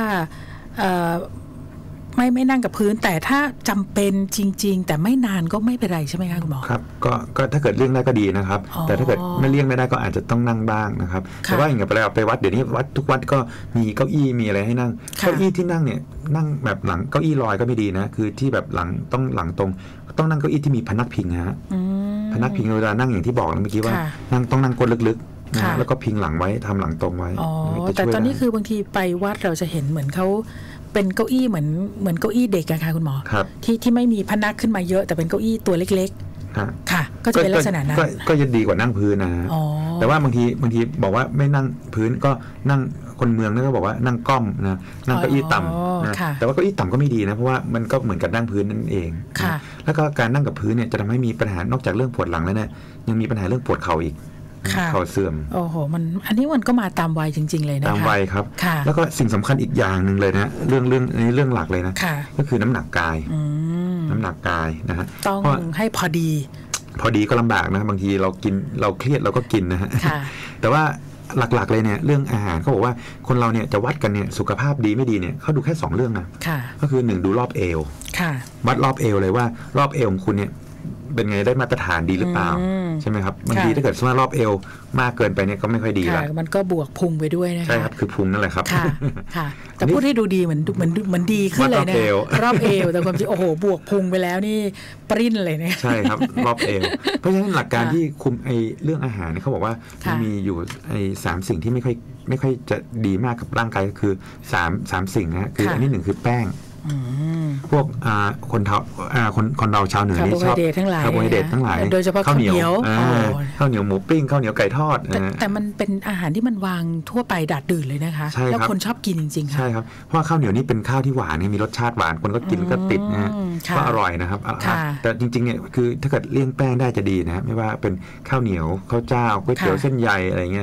ไม่ไม่นั่งกับพื้นแต่ถ้าจำเป็นจริงๆแต่ไม่นานก็ไม่เป็นไรใช่ไหมคะคุณหมอครับก็ก็ถ้าเกิดเลี่ยงได้ก็ดีนะครับแต่ถ้าเกิดไม่เลี่ยงไม่ได้ก็อาจจะต้องนั่งบ้างนะครับแต่ว่าอย่างไปไปวัดเดี๋ยวนี้วัดทุกวัดก็มีเก้าอี้มีอะไรให้นั่งเก้าอี้ที่นั่งเนี่ยนั่งแบบหลังเก้าอี้ลอยก็ไม่ดีนะคือที่แบบหลังต้องหลังตรงต้องนั่งเก้าอี้ที่มีพนักพิงฮะพนักพิงเวลานั่งอย่างที่บอกเมื่อกี้ว่านั่งต้องนั่งก้นลึกๆนะแล้วก็พิงหลังไว้ทำหลังตรงไว้แต่ตอนนี้คือบางทีไปวัดเราจะเห็นเหมือนเขาเป็นเก้าอี้เหมือนเหมือนเก้าอี้เด็กอะค่ะคุณหมอที่ที่ไม่มีพนักขึ้นมาเยอะแต่เป็นเก้าอี้ตัวเล็กๆค่ะก็จะเป็นลักษณะนั้นก็จะดีกว่านั่งพื้นนะแต่ว่าบางทีบางทีบอกว่าไม่นั่งพื้นก็นั่งคนเมืองนี่ก็บอกว่านั่งก้อมนะนั่งเก้าอี้ต่ำนะแต่ว่าเก้าอี้ต่ำก็ไม่ดีนะเพราะว่ามันก็เหมือนกับนั่งพื้นนั่นเองแล้วก็การนั่งกับพื้นเนี่ยจะทำให้มีปัญหานอกจากเรื่องปวดหลังแล้วเนี่ยยังมีปัญหาเรื่องปวดเข่าอีกเข่าเสื่อมโอ้โหมันอันนี้มันก็มาตามวัยจริงๆเลยนะคะตามวัยครับแล้วก็สิ่งสำคัญอีกอย่างหนึ่งเลยนะเรื่องเรื่องนี้เรื่องหลักเลยนะก็คือน้ำหนักกายน้ำหนักกายนะฮะต้องให้พอดีพอดีก็ลำบากนะบางทีเรากินเราเครียดเราก็กินนะฮะแต่ว่าหลักๆเลยเนี่ยเรื่องอาหารเขาบอกว่าคนเราเนี่ยจะวัดกันเนี่ยสุขภาพดีไม่ดีเนี่ยเขาดูแค่สองเรื่องนะก็คือหนึ่งดูรอบเอววัดรอบเอวเลยว่ารอบเอวของคุณเนี่ยเป็นไงได้มาตรฐานดีหรือเปล่าใช่ไหมครับบางทีถ้าเกิดสมมติรอบเอวมากเกินไปเนี่ยก็ไม่ค่อยดีละมันก็บวกพุงไปด้วยนะคะใช่ครับคือพุงนั่นแหละครับค่ะแต่พูดให้ดูดีเหมือนเหมือนเหมือนดีขึ้นเลยนะรอบเอวแต่ความจริงโอ้โหบวกพุงไปแล้วนี่ปริ้นเลยนะใช่ครับรอบเอวเพราะฉะนั้นหลักการที่คุมไอ้เรื่องอาหารเนี่ยเขาบอกว่ามันมีอยู่ไอ้สามสิ่งที่ไม่ค่อยไม่ค่อยจะดีมากกับร่างกายก็คือสามสามสิ่งนะคืออันนี้หนึ่งคือแป้งพวกคนเทาคนคนเราชาวเหนือนี่ชอบคาร์โบไฮเดรตทั้งหลายโดยเฉพาะข้าวเหนียวข้าวเหนียวหมูปิ้งข้าวเหนียวไก่ทอดแต่มันเป็นอาหารที่มันวางทั่วไปดัดดื่นเลยนะคะแล้วคนชอบกินจริงๆค่ะใช่ครับเพราะข้าวเหนียวนี่เป็นข้าวที่หวานมีรสชาติหวานคนก็กินก็ติดนะก็อร่อยนะครับแต่จริงๆเนี่ยคือถ้าเกิดเลี่ยงแป้งได้จะดีนะไม่ว่าเป็นข้าวเหนียวข้าวเจ้าก๋วยเตี๋ยวเส้นใยอะไรเงี้ย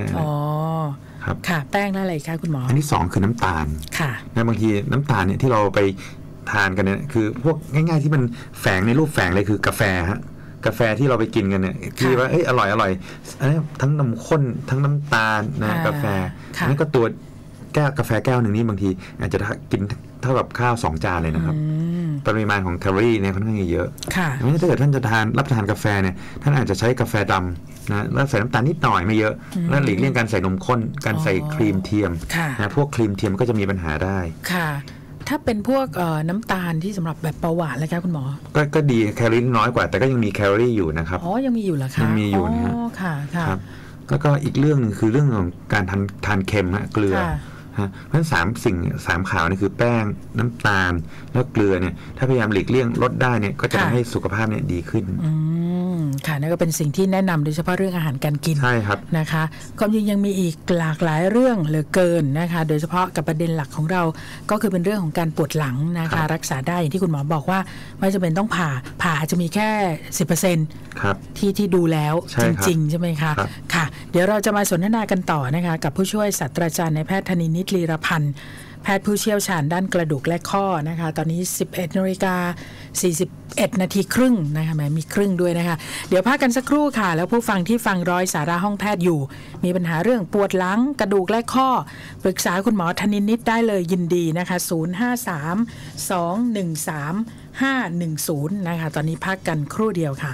ค่ะแป้งแล้วอะไรคะคุณหมออันที่สองคือน้ำตาลค่ะนะบางทีน้ำตาลเนี่ยที่เราไปทานกันเนี่ยคือพวกง่ายๆที่มันแฝงในรูปแฝงเลยคือกาแฟฮะกาแฟที่เราไปกินกันเนี่ยที่ว่าเอ้ยอร่อยอร่อยอันนี้ทั้งนมข้นทั้งน้ำตาลนะกาแฟอันนี้ก็ตัวแก้วกาแฟแก้วหนึ่งนี่บางทีอาจจะกินเท่ากับข้าวสองจานเลยนะครับปริมาณของแคลอรี่เนี่ยค่อนข้างเยอะงั้นถ้าเกิดท่านจะทานรับประทานกาแฟเนี่ยท่านอาจจะใช้กาแฟดำนะแล้วใส่น้ำตาลนิดหน่อยไม่เยอะแล้วหลีกเลี่ยงการใส่นมข้นการใส่ครีมเทียมนะพวกครีมเทียมก็จะมีปัญหาได้ค่ะถ้าเป็นพวกน้ำตาลที่สำหรับแบบเบาหวานเลยครับคุณหมอก็ก็ดีแคลอรี่น้อยกว่าแต่ก็ยังมีแคลอรี่อยู่นะครับอ๋อยังมีอยู่เหรอคะยังมีอยู่นะฮะค่ะครับแล้วก็อีกเรื่องนึงคือเรื่องของการทานทานเค็มฮะเกลือเพราะฉะนั้นสามสิ่งสามข่าวนี่คือแป้งน้ำตาลแล้วเกลือเนี่ยถ้าพยายามหลีกเลี่ยงลดได้เนี่ยก็จะทำให้สุขภาพเนี่ยดีขึ้นอืมค่ะนั่นก็เป็นสิ่งที่แนะนำโดยเฉพาะเรื่องอาหารการกินใช่ครับนะคะความจริงยังมีอีกหลากหลายเรื่องเหลือเกินนะคะโดยเฉพาะกับประเด็นหลักของเราก็คือเป็นเรื่องของการปวดหลังนะคะรักษาได้อย่างที่คุณหมอบอกว่าไม่จำเป็นต้องผ่าผ่าอาจจะมีแค่ สิบเปอร์เซ็นต์ ที่ที่ดูแล้วจริงๆใช่ไหมคะค่ะเดี๋ยวเราจะมาสนทนากันต่อนะคะกับผู้ช่วยศาสตราจารย์นายแพทย์ธนินทร์ นิตลีรพันธ์แพทย์ผู้เชี่ยวชาญด้านกระดูกและข้อนะคะตอนนี้ สิบเอ็ดนาฬิกาสี่สิบเอ็ดนาทีครึ่งนะคะแหมมีครึ่งด้วยนะคะเดี๋ยวพักกันสักครู่ค่ะแล้วผู้ฟังที่ฟังร้อยสาระห้องแพทย์อยู่มีปัญหาเรื่องปวดหลังกระดูกและข้อปรึกษาคุณหมอธนินทร์นิตได้เลยยินดีนะคะศูนย์ ห้า สาม สอง หนึ่ง สาม ห้า หนึ่ง ศูนย์นะคะตอนนี้พักกันครู่เดียวค่ะ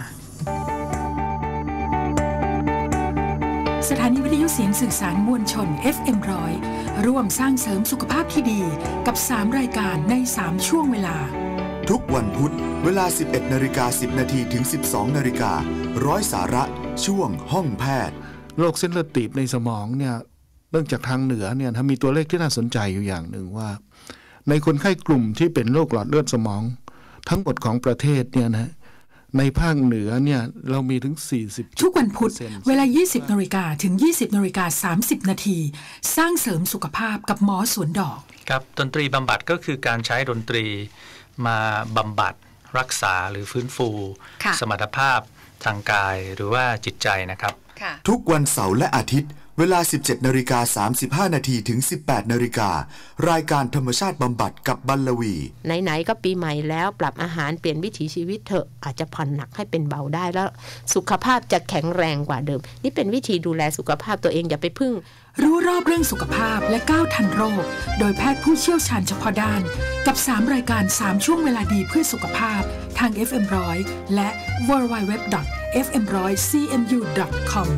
สถานีวิทยุเสียงสื่อสารมวลชน เอฟ เอ็ม หนึ่งร้อย ร่วมสร้างเสริมสุขภาพที่ดีกับสามรายการในสามช่วงเวลาทุกวันพุธเวลา สิบเอ็ดนาฬิกาสิบนาทีถึง สิบสองนาฬิการ้อยสาระช่วงห้องแพทย์โรคเส้นเลือดตีบในสมองเนี่ยเนื่องจากทางเหนือเนี่ยมีตัวเลขที่น่าสนใจอยู่อย่างหนึ่งว่าในคนไข้กลุ่มที่เป็นโรคหลอดเลือดสมองทั้งหมดของประเทศเนี่ยนะในภาคเหนือเนี่ยเรามีถึงสี่สิบทุกวันพุธเวลา ยี่สิบนาฬิกาถึง ยี่สิบนาฬิกาสามสิบนาทีสร้างเสริมสุขภาพกับหมอสวนดอกครับดนตรีบำบัดก็คือการใช้ดนตรีมาบำบัดรักษาหรือฟื้นฟูสมรรถภาพทางกายหรือว่าจิตใจนะครับทุกวันเสาร์และอาทิตย์เวลา สิบเจ็ดนาฬิกาสามสิบห้านาทีถึง สิบแปดนาฬิการายการธรรมชาติบำบัดกับบัลลวีไหนๆก็ปีใหม่แล้วปรับอาหารเปลี่ยนวิถีชีวิตเถอะอาจจะผ่อนหนักให้เป็นเบาได้แล้วสุขภาพจะแข็งแรงกว่าเดิมนี่เป็นวิธีดูแลสุขภาพตัวเองอย่าไปพึ่งรู้รอบเรื่องสุขภาพและก้าวทันโรคโดยแพทย์ผู้เชี่ยวชาญเฉพาะด้านกับสามรายการสามช่วงเวลาดีเพื่อสุขภาพทาง เอฟ เอ็ม หนึ่งร้อย และ ดับเบิลยู ดับเบิลยู ดับเบิลยู ดอท เอฟ เอ็ม หนึ่งร้อย ซี เอ็ม ยู ดอท คอม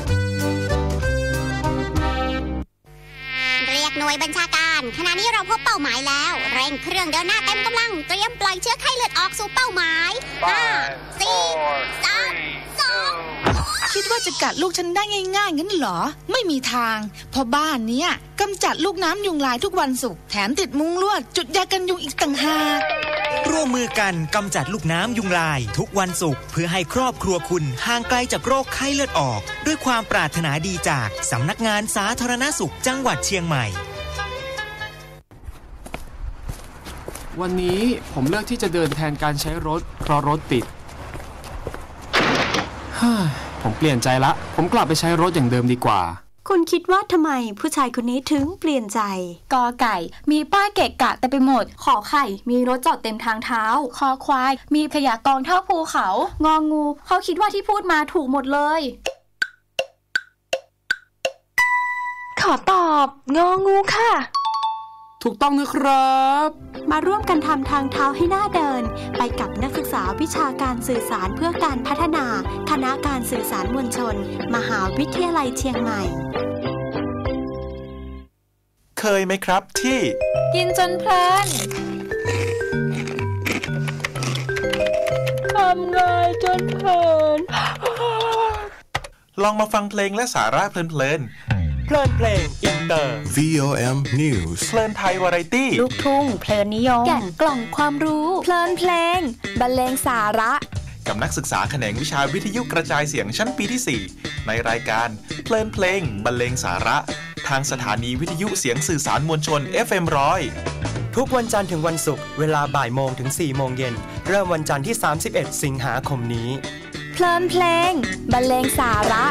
เรียกหน่วยบัญชาการขณะนี้เราพบเป้าหมายแล้วเร่งเครื่องเดินหน้าเต็มกำลังเตรียมปล่อยเชื้อไข้เลือดออกสู่เป้าหมายห้า สี่ สาม สองคิดว่าจะกัดลูกฉันได้ง่ายๆงั้นเหรอไม่มีทางเพราะบ้านเนี้ยกำจัดลูกน้ำยุงลายทุกวันศุกร์แถมติดมุ้งลวดจุดยากันยุงอีกต่างหากร่วมมือกันกำจัดลูกน้ำยุงลายทุกวันศุกร์เพื่อให้ครอบครัวคุณห่างไกลจากโรคไข้เลือดออกด้วยความปรารถนาดีจากสำนักงานสาธารณสุขจังหวัดเชียงใหม่วันนี้ผมเลือกที่จะเดินแทนการใช้รถเพราะรถติดผมเปลี่ยนใจละผมกลับไปใช้รถอย่างเดิมดีกว่าคุณคิดว่าทำไมผู้ชายคนนี้ถึงเปลี่ยนใจกอไก่มีป้ายเกะกะแต่ไปหมดขอไข่มีรถจอดเต็มทางเท้าคอควายมีขยะกองเท่าภูเขางองูเขาคิดว่าที่พูดมาถูกหมดเลยขอตอบงองูค่ะถูกต้องนะครับมาร่วมกันทำทางเท้าให้หน้าเดินไปกับนักศึกษาวิชาการสื่อสารเพื่อการพัฒนาคณะการสื่อสารมวลชนมหาวิทยาลัยเชียงใหม่เคยไหมครับที่กินจนเพลินทำง่ายจนเพลินลองมาฟังเพลงและสาระเพลินๆเพลินเพลงอินเตอร์วี โอ เอ็ม News เพลินไทยวาไรตี้ลูกทุ่งเพลินนิยมแก่นกล่องความรู้เพลินเพลงบรรเลงสาระกับนักศึกษาแขนงวิชาวิทยุกระจายเสียงชั้นปีที่สี่ในรายการเพลินเพลงบรรเลงสาระทางสถานีวิทยุเสียงสื่อสารมวลชน เอฟ เอ็ม หนึ่งร้อยทุกวันจันทร์ถึงวันศุกร์เวลาบ่ายโมงถึงสี่โมงเย็นเริ่มวันจันทร์ที่สามสิบเอ็ดสิงหาคมนี้เพลินเพลงบรรเลงสาระ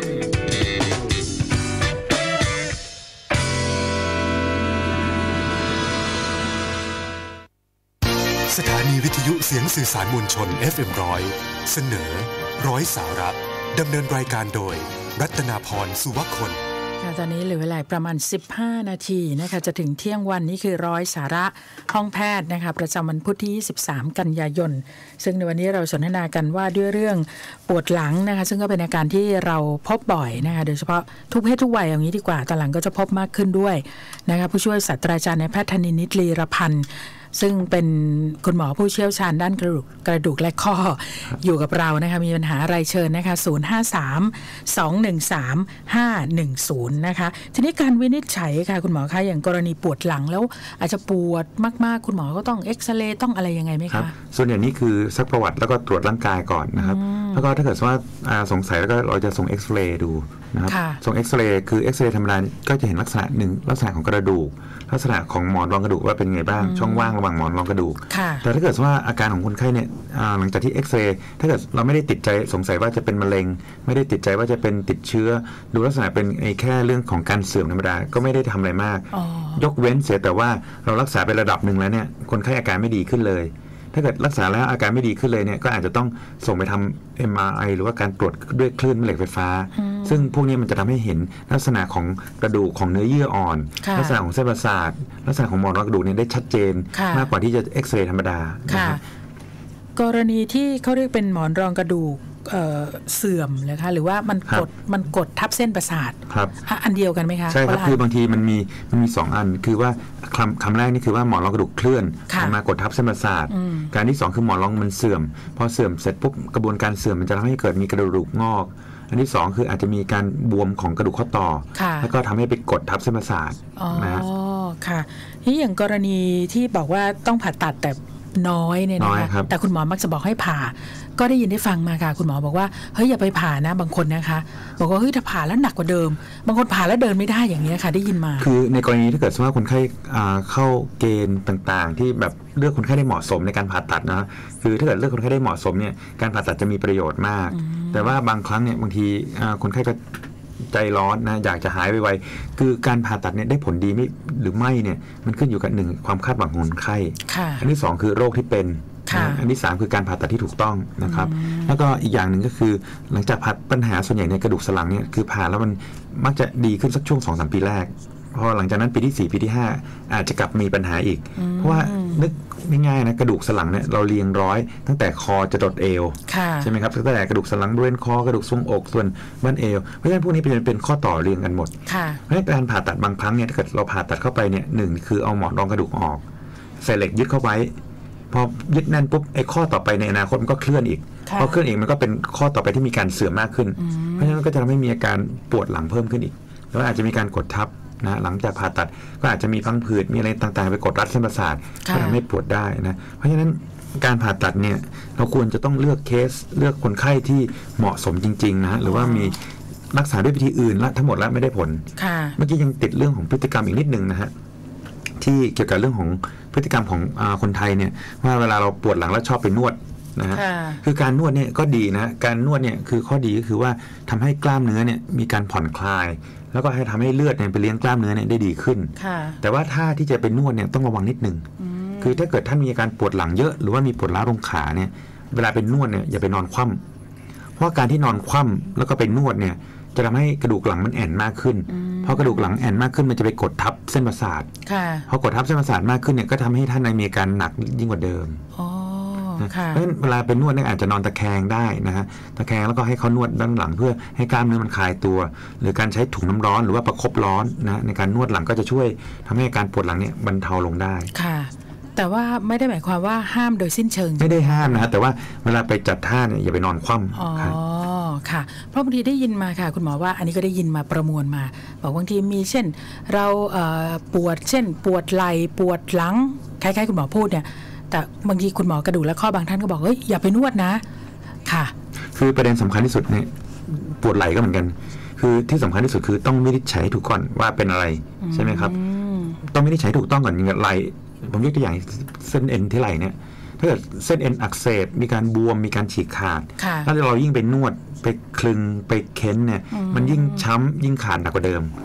สถานีวิทยุเสียงสื่อสารมวลชน เอฟ เอ็ม หนึ่งร้อย เสนอร้อยสาระดำเนินรายการโดยรัตนาพรสุวคนตอนนี้เหลือเวลาประมาณสิบห้านาทีนะคะจะถึงเที่ยงวันนี้คือร้อยสาระห้องแพทย์นะคะประจำวันพุธที่ยี่สิบสามกันยายนซึ่งในวันนี้เราสนทนากันว่าด้วยเรื่องปวดหลังนะคะซึ่งก็เป็นอาการที่เราพบบ่อยนะคะโดยเฉพาะทุกเพศทุกวัยอย่างนี้ดีกว่าตอนหลังก็จะพบมากขึ้นด้วยนะคะผู้ช่วยศาสตราจารย์นายแพทย์ธนินทร์ นิตลีรพันธ์ซึ่งเป็นคุณหมอผู้เชี่ยวชาญด้านกระดูกกระดูกและข้ออยู่กับเรานะคะมีปัญหาอะไรเชิญนะคะศูนย์ ห้า สาม สอง หนึ่ง สาม ห้า หนึ่ง ศูนย์นะคะทีนี้การวินิจฉัยค่ะคุณหมอคะอย่างกรณีปวดหลังแล้วอาจจะปวดมากๆคุณหมอก็ต้องเอ็กซเรย์ต้องอะไรยังไงไหมคะส่วนใหญ่นี้คือซักประวัติแล้วก็ตรวจร่างกายก่อนนะครับแล้วก็ถ้าเกิดว่าสงสัยแล้วก็เราจะส่งเอ็กซเรย์ดูนะครับส่งเอ็กซเรย์คือเอ็กซเรย์ธรรมดาก็จะเห็นลักษณะหนึ่งลักษณะของกระดูกลักษณะของหมอนรองกระดูกว่าเป็นไงบ้างช่องว่างระหว่างหมอนรองกระดูกแต่ถ้าเกิดว่าอาการของคนไข้เนี่ยหลังจากที่เอ็กซเรย์ถ้าเกิดเราไม่ได้ติดใจสงสัยว่าจะเป็นมะเร็งไม่ได้ติดใจว่าจะเป็นติดเชื้อดูลักษณะเป็นแค่เรื่องของการเสื่อมธรรมดาก็ไม่ได้ทำอะไรมากยกเว้นเสียแต่ว่าเรารักษาไประดับหนึ่งแล้วเนี่ยคนไข้อาการไม่ดีขึ้นเลยถ้าเกิดรักษาแล้วอาการไม่ดีขึ้นเลยเนี่ยก็อาจจะต้องส่งไปทำ เอ็ม อาร์ ไอ หรือว่าการตรวจด้วยคลื่นแม่เหล็กไฟฟ้าซึ่งพวกนี้มันจะทำให้เห็นลักษณะของกระดูกของเนื้อเยื่ออ่อนลักษณะของเส้นประสาทลักษณะของหมอนรองกระดูกเนี่ยได้ชัดเจนมากกว่าที่จะเอ็กซเรย์ธรรมดานะครับกรณีที่เขาเรียกเป็นหมอนรองกระดูกเสื่อมเลยคะหรือว่ามันกดมันกดทับเส้นประสาทครับอันเดียวกันไหมคะใช่ครับคือบางทีมันมีมันมีสองอันคือว่าคำคำแรกนี่คือว่าหมอนรองกระดูกเคลื่อนมากดทับเส้นประสาทการที่สองคือหมอนรองมันเสื่อมพอเสื่อมเสร็จปุ๊บกระบวนการเสื่อมมันจะทำให้เกิดมีกระดูกงอกอันที่สองคืออาจจะมีการบวมของกระดูกข้อต่อแล้วก็ทำให้ไปกดทับเส้นประสาทนะอ๋อค่ะที่อย่างกรณีที่บอกว่าต้องผ่าตัดแต่น้อยเนี่ยนะคะแต่คุณหมอมักจะบอกให้ผ่าก็ได้ยินได้ฟังมาค่ะคุณหมอบอกว่าเฮ้ยอย่าไปผ่านะบางคนนะคะบอกว่าเฮ้ยถ้าผ่าแล้วหนักกว่าเดิมบางคนผ่าแล้วเดินไม่ได้อย่างนี้ค่ะได้ยินมาคือในกรณีถ้าเกิดว่าคนไข้เข้าเกณฑ์ต่างๆที่แบบเลือกคนไข้ได้เหมาะสมในการผ่าตัดนะคือถ้าเกิดเลือกคนไข้ได้เหมาะสมเนี่ยการผ่าตัดจะมีประโยชน์มากแต่ว่าบางครั้งเนี่ยบางทีคนไข้ก็ใจร้อนนะอยากจะหายไวๆคือการผ่าตัดเนี่ยได้ผลดีไม่หรือไม่เนี่ยมันขึ้นอยู่กับหนึ่งความคาดหวังของคนไข้อันที่สองคือโรคที่เป็นอันที่สามคือการผ่าตัดที่ถูกต้องนะครับแล้วก็อีกอย่างหนึ่งก็คือหลังจากผ่าปัญหาส่วนใหญ่ในกระดูกสันหลังเนี่ยคือผ่าแล้วมันมักจะดีขึ้นสักช่วง สองถึงสาม ปีแรกพอหลังจากนั้นปีที่สี่ปีที่ห้าอาจจะกลับมีปัญหาอีกเพราะว่านึกง่ายๆนะกระดูกสันหลังเนี่ยเราเรียงร้อยตั้งแต่คอจะดดเอวใช่ไหมครับตั้งแต่กระดูกสันหลังบริเวณคอกระดูกทรวงอกส่วนบั้นเอวเพราะฉะนั้นพวกนี้เป็นเป็นข้อต่อเรียงกันหมดเพราะฉะนั้นการผ่าตัดบางครั้งเนี่ยถ้าเกิดเราผ่าตัดเข้าไปเนี่ยหนึ่งคือเอาหมอนรองกระดูกออกใส่เหล็กยึดเข้าไว้พอยึดแน่นปุ๊บไอ้ข้อต่อไปในอนาคตมันก็เคลื่อนอีกพอเคลื่อนอีกมันก็เป็นข้อต่อไปที่มีการเสื่อมมากขึ้นเพราะฉะนั้นก็จะทำให้มีอาการปวดหลังเพิ่มขึ้นอีกแล้วอาจจะมีการกดทับนะหลังจากผ่าตัดก็อาจจะมีพังผืดมีอะไรต่างๆไปกดรัดเส้นประสาทก็ทำให้ปวดได้นะเพราะฉะนั้นการผ่าตัดเนี่ยเราควรจะต้องเลือกเคสเลือกคนไข้ที่เหมาะสมจริงๆนะหรือว่ามีรักษาด้วยวิธีอื่นและทั้งหมดแล้วไม่ได้ผลเมื่อกี้ยังติดเรื่องของพฤติกรรมอีกนิดนึงนะฮะที่เกี่ยวกับเรื่องของพฤติกรรมของคนไทยเนี่ยว่าเวลาเราปวดหลังแล้วชอบไปนวดนะฮะคือการนวดเนี่ยก็ดีนะการนวดเนี่ยคือข้อดีก็คือว่าทำให้กล้ามเนื้อเนี่ยมีการผ่อนคลายแล้วก็ให้ทำให้เลือดเนี่ยไปเลี้ยงกล้ามเนื้อเนี่ยได้ดีขึ้นแต่ว่าถ้าที่จะไปนวดเนี่ยต้องระวังนิดนึงคือถ้าเกิดท่านมีอาการปวดหลังเยอะหรือว่ามีปวดร้าวตรงขาเนี่ยเวลาเป็นนวดเนี่ยอย่าไปนอนคว่ำเพราะการที่นอนคว่ำแล้วก็ไปนวดเนี่ยจะทำให้กระดูกหลังมันแอนมากขึ้นเพราะกระดูกหลังแอนมากขึ้นมันจะไปกดทับเส้นประสาทพอกดทับเส้นประสาทมากขึ้นเนี่ยก็ทำให้ท่านมีอาการหนักยิ่งกว่าเดิมเพราะฉะนั้นเวลาเป็นนวดเนี่ยอาจจะนอนตะแคงได้นะฮะตะแคงแล้วก็ให้เขานวดด้านหลังเพื่อให้กล้ามเนื้อมันคลายตัวหรือการใช้ถุงน้ำร้อนหรือว่าประคบร้อนนะในการนวดหลังก็จะช่วยทำให้อาการปวดหลังเนี่ยบรรเทาลงได้ค่ะแต่ว่าไม่ได้หมายความว่าห้ามโดยสิ้นเชิงไม่ได้ห้ามนะแต่ว่าเวลาไปจัดท่าเนี่ยอย่าไปนอนคว่ำอ๋อค่ะเพราะบางทีได้ยินมาค่ะคุณหมอว่าอันนี้ก็ได้ยินมาประมวลมาบอกบางทีมีเช่นเราปวดเช่นปวดไหล่ปวดหลังคล้ายๆคุณหมอพูดเนี่ยแต่บางทีคุณหมอกระดูกและข้อบางท่านก็บอกเฮ้ยอย่าไปนวดนะค่ะคือประเด็นสำคัญที่สุดเนี่ยปวดไหล่ก็เหมือนกันคือที่สำคัญที่สุดคือต้องวินิจฉัยถูกก่อนว่าเป็นอะไรใช่ไหมครับต้องวินิจฉัยถูกต้องก่อนอย่างไหล่ผมยกตัวอย่างเส้นเอ็นที่ไหล่เนี่ยถ้าเกิดเส้นเอ็นอักเสบมีการบวมมีการฉีกขาดแล้วเรายิ่งไปนวดไปคลึงไปเค้นเนี่ยมันยิ่งช้ำยิ่งขาดหนักกว่าเดิมเพ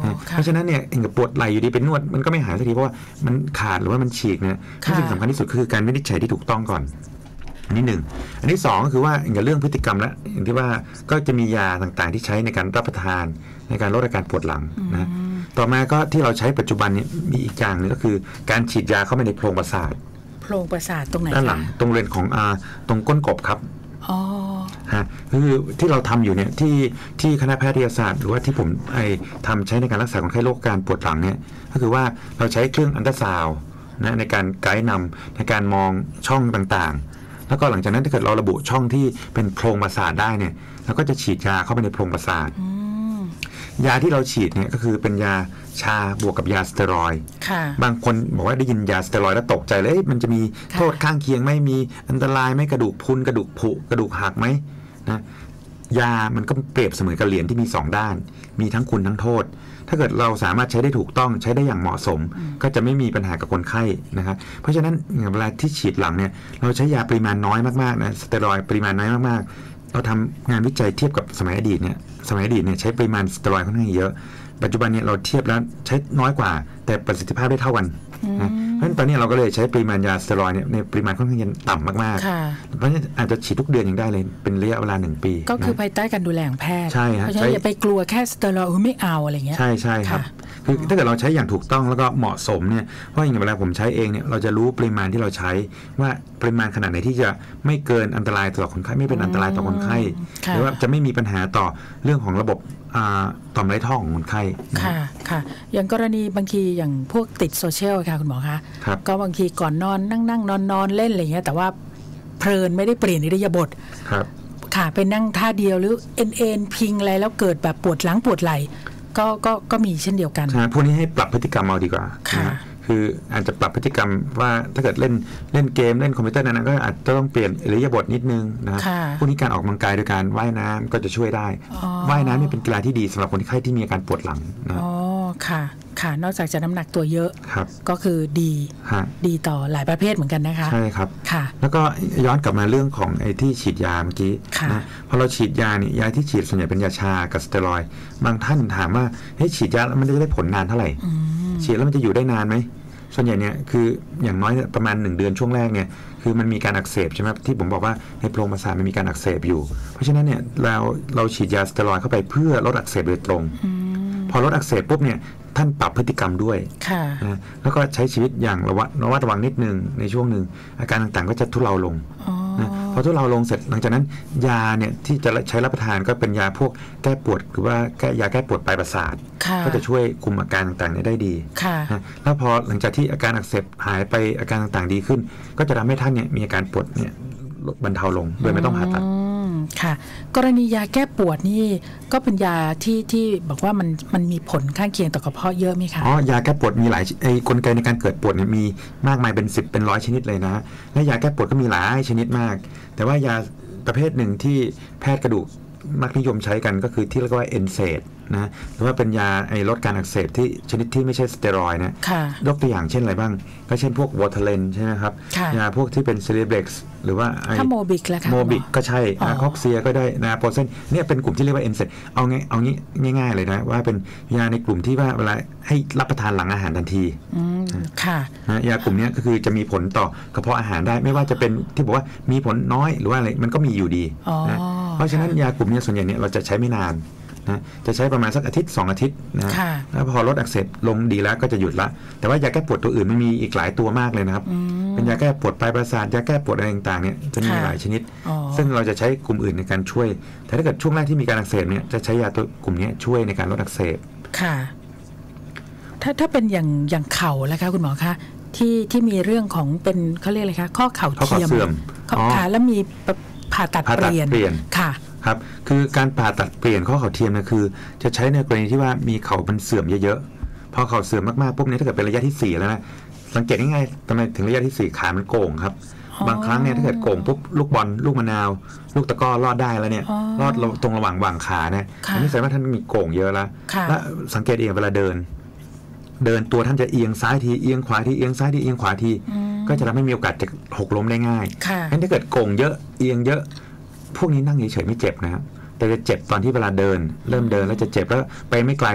เพราะฉะนั้นเนี่ยเองกับปวดไหล่อยู่ดีเป็นนวดมันก็ไม่หายสักทีเพราะว่ามันขาดหรือว่ามันฉีกเนี่ยสิ่งสำคัญที่สุดคือการวินิจฉัยที่ถูกต้องก่อนอันนี้หนึ่งอันที่สองก็คือว่าอย่างเรื่องพฤติกรรมและอย่างที่ว่าก็จะมียาต่างๆที่ใช้ในการรับประทานในการลดอาการปวดหลังนะต่อมาก็ที่เราใช้ปัจจุบันนี้มีอีกอย่างนึงก็คือการฉีดยาเข้าไปในโพรงประสาทโพรงประสาทตรงไหนด้านหลังตรงบริเวณของอ่าตรงก้นกบครับอ๋อฮะคือที่เราทำอยู่เนี่ยที่ที่คณะแพทยศาสตร์หรือว่าที่ผมไอทำใช้ในการรักษาคนไข้โรคการปวดหลังเนี่ยก็คือว่าเราใช้เครื่องอัลตราซาวด์นะในการไกด์นำในการมองช่องต่างๆแล้วก็หลังจากนั้นถ้าเกิดเราระบุช่องที่เป็นโพรงประสาทได้เนี่ยเราก็จะฉีดยาเข้าไปในโพรงประสาทยาที่เราฉีดเนี่ยก็คือเป็นยาชาบวกกับยาสเตียรอยด์บางคนบอกว่าได้ยินยาสเตียรอยด์แล้วตกใจเลยมันจะมีโทษข้างเคียงไม่มีอันตรายไม่กระดูกพรุนกระดูกผุกระดูกหักไหมนะยามันก็เปรียบเสมือนกับเหรียญที่มีสองด้านมีทั้งคุณทั้งโทษถ้าเกิดเราสามารถใช้ได้ถูกต้องใช้ได้อย่างเหมาะสมก็จะไม่มีปัญหากับคนไข้นะครับเพราะฉะนั้นเวลาที่ฉีดหลังเนี่ยเราใช้ยาปริมาณน้อยมากๆนะสเตียรอยด์ปริมาณน้อยมากๆเราทำงานวิจัยเทียบกับสมัยอดีตเนี่ยสมัยอดีตเนี่ยใช้ปริมาณสเตียรอยด์ค่อนข้างเยอะปัจจุบันเนี่ยเราเทียบแล้วใช้น้อยกว่าแต่ประสิทธิภาพได้เท่ากันนะเพราะฉะนั้นตอนนี้เราก็เลยใช้ปริมาณยาสเตียรอยด์เนี่ยในปริมาณค่อนข้างต่ำมากๆเพราะฉะนั้นอาจจะฉีดทุกเดือนยังได้เลยเป็นระยะเวลาหนึ่งปีก็คือภายใต้การดูแลของแพทย์ใช่ครับเพราะฉะนั้นอย่าไปกลัวแค่สเตียรอยด์ไม่เอาอะไรเงี้ยใช่ใช่ครับคือถ้าเกิดเราใช้อย่างถูกต้องแล้วก็เหมาะสมเนี่ยเพราะอย่างเวลาผมใช้เองเนี่ยเราจะรู้ปริมาณที่เราใช้ว่าปริมาณขนาดไหนที่จะไม่เกินอันตรายต่อคนไข้ไม่เป็นอันตรายต่อคนไข้หรือว่าจะไม่มีปัญหาต่อเรื่องของระบบต่อมไรท่อของคนไข้ค่ะค่ะอย่างกรณีบางทีอย่างพวกติดโซเชียลค่ะคุณหมอคะก็บางทีก่อนนอนนั่งนั่งนอนนอนเล่นอะไรเงี้ยแต่ว่าเพลินไม่ได้เปลี่ยนอิริยาบถค่ะไปนั่งท่าเดียวหรือเอ็นเอ็นพิงอะไรแล้วเกิดแบบปวดหลังปวดไหล่ก็ก็ก็มีเช่นเดียวกันพวกนี้ให้ปรับพฤติกรรมเอาดีกว่าค่ะคืออาจจะปรับพฤติกรรมว่าถ้าเกิดเล่นเล่นเกมเล่นคอมพิวเตอร์นั้นก็อาจจะต้องเปลี่ยนอิริยาบถนิดนึงนะพวกนี้การออกกำลังกายโดยการว่ายน้ำก็จะช่วยได้ว่ายน้ำนี่เป็นกีฬาที่ดีสำหรับคนไข้ที่มีอาการปวดหลังนะอ๋อค่ะค่ะนอกจากจะน้ำหนักตัวเยอะก็คือดีดีต่อหลายประเภทเหมือนกันนะคะใช่ครับค่ะแล้วก็ย้อนกลับมาเรื่องของไอ้ที่ฉีดยาเมื่อกี้นะพอเราฉีดยาเนี่ยยาที่ฉีดส่วนใหญ่เป็นยาชากับสเตียรอยด์บางท่านถามว่าให้ฉีดยาแล้วมันจะได้ผลนานเท่าไหร่ฉีดแล้วมันจะอยู่ได้นานไหมส่วนใหญ่เนี่ยคืออย่างน้อยประมาณหนึ่งเดือนช่วงแรกเนี่ยคือมันมีการอักเสบใช่ไหมที่ผมบอกว่าในโพรงประสาทมันมีการอักเสบอยู่เพราะฉะนั้นเนี่ยเราเราฉีดยาสเตียรอยด์เข้าไปเพื่อลดอักเสบโดยตรงพอลดอักเสบปุ๊บเนี่ยท่านปรับพฤติกรรมด้วยนะแล้วก็ใช้ชีวิตอย่างระวัดระวัดระวังนิดนึงในช่วงหนึ่งอาการต่างๆก็จะทุเลาลงนะพอทุเลาลงเสร็จหลังจากนั้นยาเนี่ยที่จะใช้รับประทานก็เป็นยาพวกแก้ปวดหรือว่าแก้ยาแก้ปวดปลายประสาทก็จะช่วยคุมอาการต่างๆได้ดีนะแล้วพอหลังจากที่อาการอักเสบหายไปอาการต่างๆดีขึ้นก็จะทำให้ท่านเนี่ยมีอาการปวดเนี่ยบรรเทาลงโดยไม่ต้องผ่าตัดค่ะกรณียาแก้ปวดนี่ก็เป็นยาที่ที่บอกว่ามันมันมีผลข้างเคียงต่อกระเพาะเยอะไหมคะอ๋อยาแก้ปวดมีหลายไอ้กลไกในการเกิดปวดเนี่ยมีมากมายเป็นสิบเป็นร้อยชนิดเลยนะและยาแก้ปวดก็มีหลายชนิดมากแต่ว่ายาประเภทหนึ่งที่แพทย์กระดูกมักนิยมใช้กันก็คือที่เรียกว่าเอนเซดนะหรือว่าเป็นยาไอ้ลดการอักเสบที่ชนิดที่ไม่ใช่สเตียรอยด์นะยกตัวอย่างเช่นอะไรบ้างก็เช่นพวกวอเทเลนใช่ไหมครับยาพวกที่เป็นเซเลเบล็กซ์หรือว่าไอ้โมบิกแล้วค่ะโมบิกก็ใช่อะคอกเซียก็ได้นะโปรเซนเนี่ยเป็นกลุ่มที่เรียกว่าเอนเซดเอาไงเอางี้ง่ายๆเลยนะว่าเป็นยาในกลุ่มที่ว่าเวลาให้รับประทานหลังอาหารทันทีค่ะนะยากลุ่มนี้ก็คือจะมีผลต่อกระเพาะอาหารได้ไม่ว่าจะเป็นที่บอกว่ามีผลน้อยหรือว่าอะไรมันก็มีอยู่ดีนะเพราะฉะนั้นยากลุ่มนี้ส่วนใหญ่เนี่ยเราจะใช้ไม่นานนะจะใช้ประมาณสักอาทิตย์สองอาทิตย์นะแล้วพอลดอักเสบลงดีแล้วก็จะหยุดละแต่ว่ายาแก้ปวดตัวอื่นมันมีอีกหลายตัวมากเลยนะครับเป็นยาแก้ปวดปลายประสาทยาแก้ปวดอะไรต่างๆเนี่ยจะมีหลายชนิดซึ่งเราจะใช้กลุ่มอื่นในการช่วยแต่ถ้าเกิดช่วงแรกที่มีการอักเสบเนี่ยจะใช้ยาตัวกลุ่มนี้ช่วยในการลดอักเสบค่ะถ้าถ้าเป็นอย่างอย่างเข่าแล้วคะคุณหมอคะที่ที่มีเรื่องของเป็นเขาเรียกอะไรคะข้อเข่าเทียมข้อขาแล้วมีผ่าตัดเปลี่ยนค่ะครับคือการผ่าตัดเปลี่ยนข้อเข่าเทียมนะคือจะใช้ในกรณีที่ว่ามีเข่ามันเสื่อมเยอะๆพอเข่าเสื่อมมากๆปุ๊บเนี่ยถ้าเกิดเป็นระยะที่สี่แล้วนะสังเกตง่ายๆทำไมถึงระยะที่สี่ขามันโก่งครับบางครั้งเนี่ยถ้าเกิดโก่งปุ๊บลูกบอลลูกมะนาวลูกตะก้อรอดได้แล้วเนี่ยรอดตรงระหว่างวางขาเนี่ยอันนี้แสดงว่าท่านมีโก่งเยอะแล้วและสังเกตเองเวลาเดินเดินตัวท่านจะเอียงซ้ายทีเอียงขวาทีเอียงซ้ายทีเอียงขวาทีก็จะทำให้มีโอกาสจะหกล้มได้ง่ายงั้นถ้าเกิดโก่งเยอะเอียงเยอะพวกนี้นั่งเฉยๆไม่เจ็บนะครับแต่จะเจ็บตอนที่เวลาเดินเริ่มเดินแล้วจะเจ็บแล้วไปไม่ไกล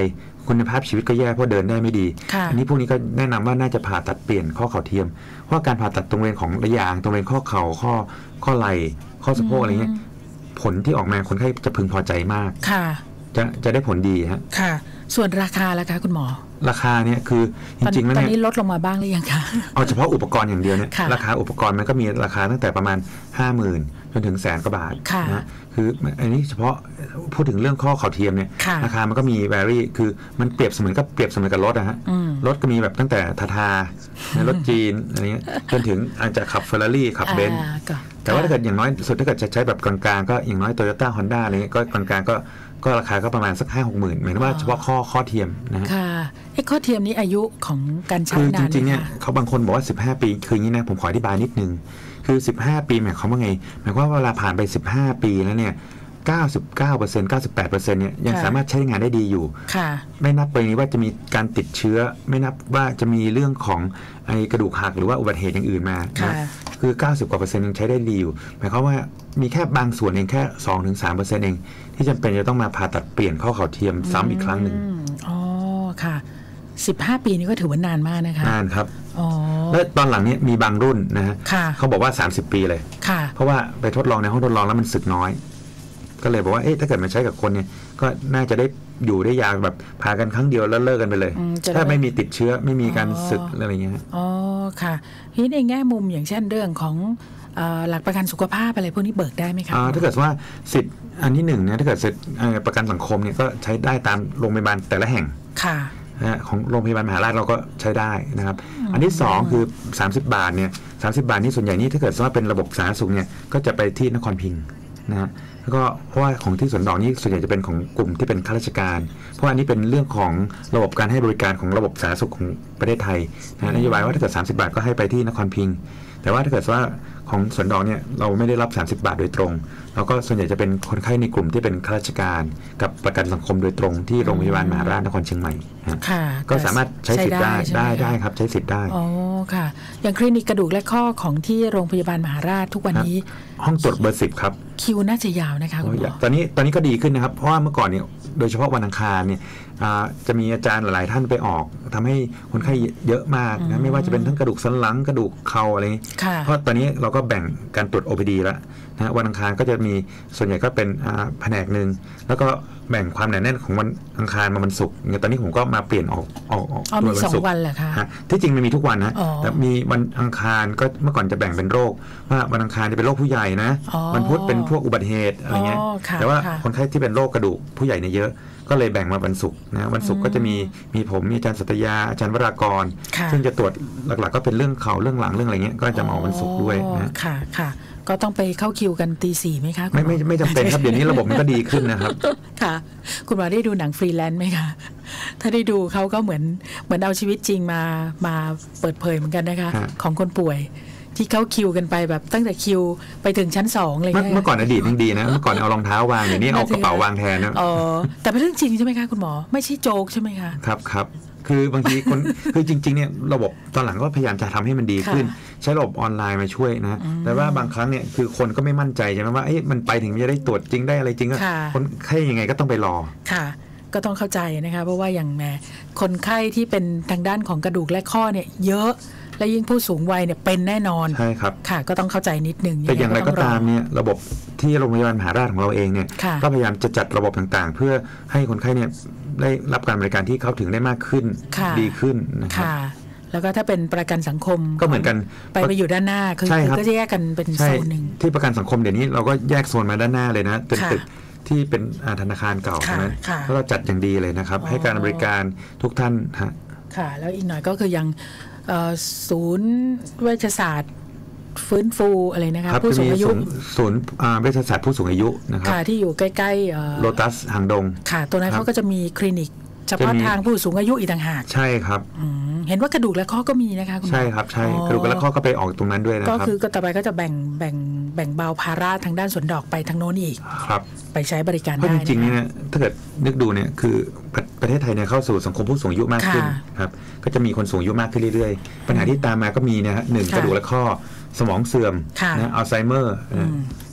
คุณภาพชีวิตก็แย่เพราะเดินได้ไม่ดีอันนี้พวกนี้ก็แนะนำว่าน่าจะผ่าตัดเปลี่ยนข้อเข่าเทียมเพราะการผ่าตัดตรงบริเวณของระยางตรงบริเวณข้อเข่าข้อข้อไหล่ข้อสะโพกอะไรเงี้ยผลที่ออกมาคนไข้จะพึงพอใจมากค่ะจะจะได้ผลดีฮะค่ะส่วนราคาล่ะคะคุณหมอราคาเนี่ยคือจริงๆแล้วตอนนี้ลดลงมาบ้างหรือยังคะเอาเฉพาะอุปกรณ์อย่างเดียวเนี่ยราคาอุปกรณ์มันก็มีราคาตั้งแต่ประมาณ ห้าหมื่น จนถึงแสนกว่าบาทนะคืออันนี้เฉพาะพูดถึงเรื่องข้อเข่าเทียมเนี่ยราคามันก็มีแวรี่คือมันเปรียบเสมือนกับเปรียบเสมือนกับรถนะฮะรถก็มีแบบตั้งแต่ทาทาในรถจีนอะไรเงี้ยจนถึงอาจจะขับเฟอร์รารี่ขับเบนซ์แต่ว่าถ้าเกิดอย่างน้อยสุดถ้าเกิดจะใช้แบบกลางๆก็อย่างน้อยโตโยต้าฮอนด้าอะไรเงี้ยก็กลางๆก็ก็ราคาก็ประมาณสักห้าหกหมื่นหมายถึงว่าเฉพาะข้อข้อเทียมนะฮะค่ะไอ้ข้อเทียมนี้อายุของการใช้นานคือจริงๆเนี่ยเขาบางคนบอกว่าสิบห้าปีคืออย่างนี้นะผมขออธิบายนิดนึงคือสิบห้าปีหมายความว่าไงหมายความว่าเวลาผ่านไปสิบห้าปีแล้วเนี่ย เก้าสิบเก้าเปอร์เซ็นต์ เก้าสิบแปดเปอร์เซ็นต์ เนี่ยยังสามารถใช้งานได้ดีอยู่ไม่นับไปนี้ว่าจะมีการติดเชื้อไม่นับว่าจะมีเรื่องของไอ้กระดูกหักหรือว่าอุบัติเหตุอย่างอื่นมานะคือเก้าสิบกว่าเปอร์เซ็นต์ยังใช้ได้ดีอยู่หมายความว่ามีแค่บางส่วนเองแค่ สองถึงสามเปอร์เซ็นต์ เองที่จำเป็นจะต้องมาผ่าตัดเปลี่ยนข้อเข่าเทียมซ้ำอีกครั้งหนึ่งอ๋อค่ะสิบห้าปีนี้ก็ถือว่านานมากนะคะนานครับแล้วตอนหลังนี้มีบางรุ่นนะฮะเขาบอกว่าสามสิบปีเลยเพราะว่าไปทดลองในห้องทดลองแล้วมันสึกน้อยก็เลยบอกว่าเอ๊ะถ้าเกิดมาใช้กับคนเนี่ยก็น่าจะได้อยู่ได้ยาวแบบพากันครั้งเดียวแล้วเลิกกันไปเลยถ้าไม่มีติดเชื้อไม่มีการสึกอะไรอย่างเงี้ยอ๋อค่ะทีนี้ในแง่มุมอย่างเช่นเรื่องของหลักประกันสุขภาพอะไรพวกนี้เบิกได้ไหมคะถ้าเกิดว่าสิทธิ์อันที่หนึ่งเนี่ยถ้าเกิดสิทธิ์ประกันสังคมเนี่ยก็ใช้ได้ตามโรงพยาบาลแต่ละแห่งค่ะนะของโรงพยาบาลมหาราชเราก็ใช้ได้นะครับอันที่สองคือสามสิบบาทเนี่ยสามสิบบาทนี่ส่วนใหญ่นี่ถ้าเกิดว่าเป็นระบบสาธารณสุขเนี่ยก็จะไปที่นครพิงค์นะฮะแล้วก็เพราะว่าของที่สวนดอกนี่ส่วนใหญ่จะเป็นของกลุ่มที่เป็นข้าราชการเพราะอันนี้เป็นเรื่องของระบบการให้บริการของระบบสาธารณสุขของประเทศไทยนะนโยบายว่าถ้าเกิดสามสิบบาทก็ให้ไปที่นครพิงค์แต่ว่าถ้าเกิดว่าของสวนดอกเนี่ยเราไม่ได้รับสามสิบบาทโดยตรงเราก็ส่วนใหญ่จะเป็นคนไข้ในกลุ่มที่เป็นข้าราชการกับประกันสังคมโดยตรงที่โรงพยาบาลมหาราชนครเชียงใหม่ก็สามารถใช้สิทธิ์ได้ได้ได้ครับใช้สิทธิ์ได้อ๋อค่ะอย่างคลินิกกระดูกและข้อของที่โรงพยาบาลมหาราชทุกวันนี้ห้องตรวจเบอร์สิบครับคิวน่าจะยาวนะคะคุณหมอตอนนี้ตอนนี้ก็ดีขึ้นนะครับเพราะว่าเมื่อก่อนเนี่ยโดยเฉพาะวันอังคารเนี่ยจะมีอาจารย์หลายๆท่านไปออกทำให้คนไข้เยอะมากนะไม่ว่าจะเป็นทั้งกระดูกสันหลังกระดูกเข่าอะไรเพราะตอนนี้เราก็แบ่งการตรวจ โอ พี ดี แล้วนะวันอังคารก็จะมีส่วนใหญ่ก็เป็นแผนกหนึ่งแล้วก็แบ่งความหนาแน่นของวันอังคารมาวันศุกร์ตอนนี้ผมก็มาเปลี่ยนออกออกออกวันศุกร์วันเหรอคะที่จริงมันมีทุกวันนะแต่มีวันอังคารก็เมื่อก่อนจะแบ่งเป็นโรคว่าวันอังคารจะเป็นโรคผู้ใหญ่นะวันพุธเป็นพวกอุบัติเหตุอะไรเงี้ยแต่ว่าคนไข้ที่เป็นโรคกระดูกผู้ใหญ่เนี่ยเยอะก็เลยแบ่งมาวันศุกร์นะวันศุกร์ก็จะมีมีผมมีอาจารย์สัตยาอาจารย์วรากรซึ่งจะตรวจหลักๆก็เป็นเรื่องเข่าเรื่องหลังเรื่องอะไรเงี้ยก็จะมาวันศุกร์ด้วยนะค่ะค่ะก็ต้องไปเข้าคิวกันตีสี่ไหมคะไม่ไม่ไม่จำเป็นครับเดี๋ยวนี้ระบบมันก็ดีขึ้นนะครับค่ะคุณหมอได้ดูหนังฟรีแลนซ์ไหมคะถ้าได้ดูเขาก็เหมือนเหมือนเอาชีวิตจริงมามาเปิดเผยเหมือนกันนะคะของคนป่วยที่เขาคิวกันไปแบบตั้งแต่คิวไปถึงชั้นสองเลยเมื่อก่อนอดีตยังดีนะเมื่อก่อนเอารองเท้าวางอย่างนี้เอากระเป๋าวางแทนนะอ๋อแต่เป็นเรื่องจริงใช่ไหมคะคุณหมอไม่ใช่โจกใช่ไหมคะครับครับคือบางทีคนคือจริงๆเนี่ยระบบตอนหลังก็พยายามจะทำให้มันดีขึ้นใช้ระบบออนไลน์มาช่วยนะแต่ว่าบางครั้งเนี่ยคือคนก็ไม่มั่นใจใช่ไหมว่ามันไปถึงจะได้ตรวจจริงได้อะไรจริงก็คนไข้ยังไงก็ต้องไปรอค่ะก็ต้องเข้าใจนะคะเพราะว่าอย่างแม่คนไข้ที่เป็นทางด้านของกระดูกและข้อเนี่ยเยอะและยิ่งผู้สูงวัยเนี่ยเป็นแน่นอนใช่ครับค่ะก็ต้องเข้าใจนิดนึงแต่อย่างไรก็ตามเนี่ยระบบที่โรงพยาบาลมหาราชของเราเองเนี่ยก็พยายามจะจัดระบบต่างๆเพื่อให้คนไข้เนี่ยได้รับการบริการที่เข้าถึงได้มากขึ้นดีขึ้นนะครับแล้วก็ถ้าเป็นประกันสังคมก็เหมือนกันไปไปอยู่ด้านหน้าคือก็จะแยกกันเป็นโซนหนึ่งที่ประกันสังคมเดี๋ยวนี้เราก็แยกโซนมาด้านหน้าเลยนะเป็นตึกที่เป็นธนาคารเก่าใช่ไหมแล้วเราจัดอย่างดีเลยนะครับให้การบริการทุกท่านฮะค่ะแล้วอีกหน่อยก็คือยังศูนย์เวชศาสตร์ฟื้นฟูอะไรนะคะผู้สูงอายุศูนย์เวชศาสตร์ผู้สูงอายุนะครับที่อยู่ใกล้ๆโลตัสหางดงค่ะตัวนั้นเขาก็จะมีคลินิกเฉพาะทางผู้สูงอายุอีกต่างหากใช่ครับเห็นว่ากระดูกและข้อก็มีนะคะใช่ครับใช่กระดูกและข้อก็ไปออกตรงนั้นด้วยนะครับก็คือก็ต่อไปก็จะแบ่งแบ่งแบ่งเบาภาระทางด้านสวนดอกไปทางโน้นอีกครับไปใช้บริการได้เพราะจริงๆเนี่ยถ้าเกิดนึกดูเนี่ยคือประเทศไทยเนี่ยเข้าสู่สังคมผู้สูงอายุมากขึ้นครับก็จะมีคนสูงอายุมากขึ้นเรื่อยๆปัญหาที่ตามมาก็มีนะฮะหนึ่งกระดูกและข้อสมองเสื่อมนะอัลไซเมอร์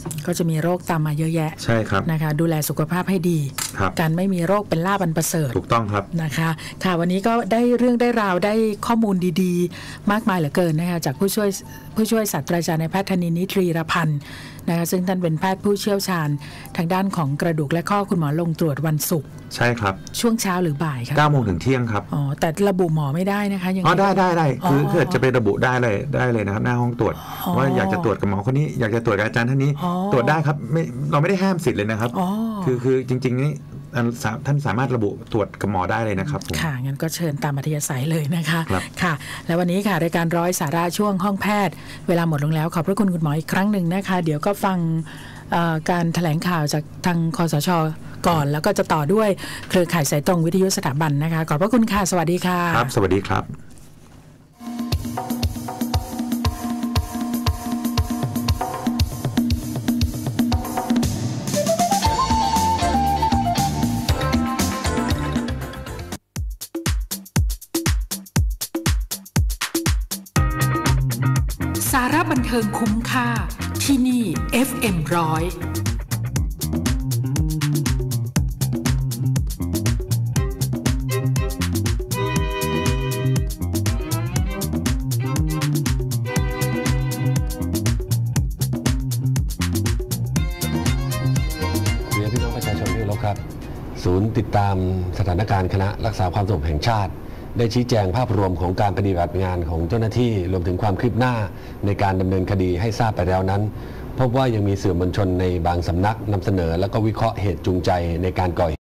ก็จะมีโรคตามมาเยอะแยะใช่ครับนะคะดูแลสุขภาพให้ดีการไม่มีโรคเป็นลาภอันประเสริฐถูกต้องครับนะคะค่ะวันนี้ก็ได้เรื่องได้ราวได้ข้อมูลดีๆมากมายเหลือเกินนะคะจากผู้ช่วยผู้ช่วยศาสตราจารย์นายแพทย์ธนินทร์ นิตรีรพันธ์นะคะซึ่งท่านเป็นแพทย์ผู้เชี่ยวชาญทางด้านของกระดูกและข้อคุณหมอลงตรวจวันศุกร์ใช่ครับช่วงเช้าหรือบ่ายครับเก้าโมงถึงเที่ยงครับอ๋อแต่ระบุหมอไม่ได้นะคะยังอ๋อได้ได้ได้คือเกิดจะไประบุได้เลยได้เลยนะครับหน้าห้องตรวจว่าอยากจะตรวจกับหมอคนนี้อยากจะตรวจกับอาจารย์ท่านนี้ตรวจได้ครับไม่เราไม่ได้ห้ามสิทธิ์เลยนะครับคือคือจริงๆนี่ท่านสามารถระบุตรวจกับหมอได้เลยนะครับค่ะงั้นก็เชิญตามอัธยาศัยเลยนะคะค่ะและวันนี้ค่ะรายการร้อยสาระช่วงห้องแพทย์เวลาหมดลงแล้วขอบพระคุณคุณหมออีกครั้งหนึ่งนะคะเดี๋ยวก็ฟังการแถลงข่าวจากทางคสช.ก่อนแล้วก็จะต่อด้วยเครือข่ายสายตรงวิทยุสถาบันนะคะขอบพระคุณค่ะสวัสดีค่ะครับสวัสดีครับสาระบันเทิงคุ้มค่าที่นี่ เอฟ เอ็ม หนึ่งร้อยศูนย์ติดตามสถานการณ์คณะรักษาความสงบแห่งชาติได้ชี้แจงภาพรวมของการปฏิบัติงานของเจ้าหน้าที่รวมถึงความคืบหน้าในการดำเนินคดีให้ทราบไปแล้วนั้นพบว่ายังมีสื่อมวลชนในบางสำนักนำเสนอและก็วิเคราะห์เหตุจูงใจในการก่อ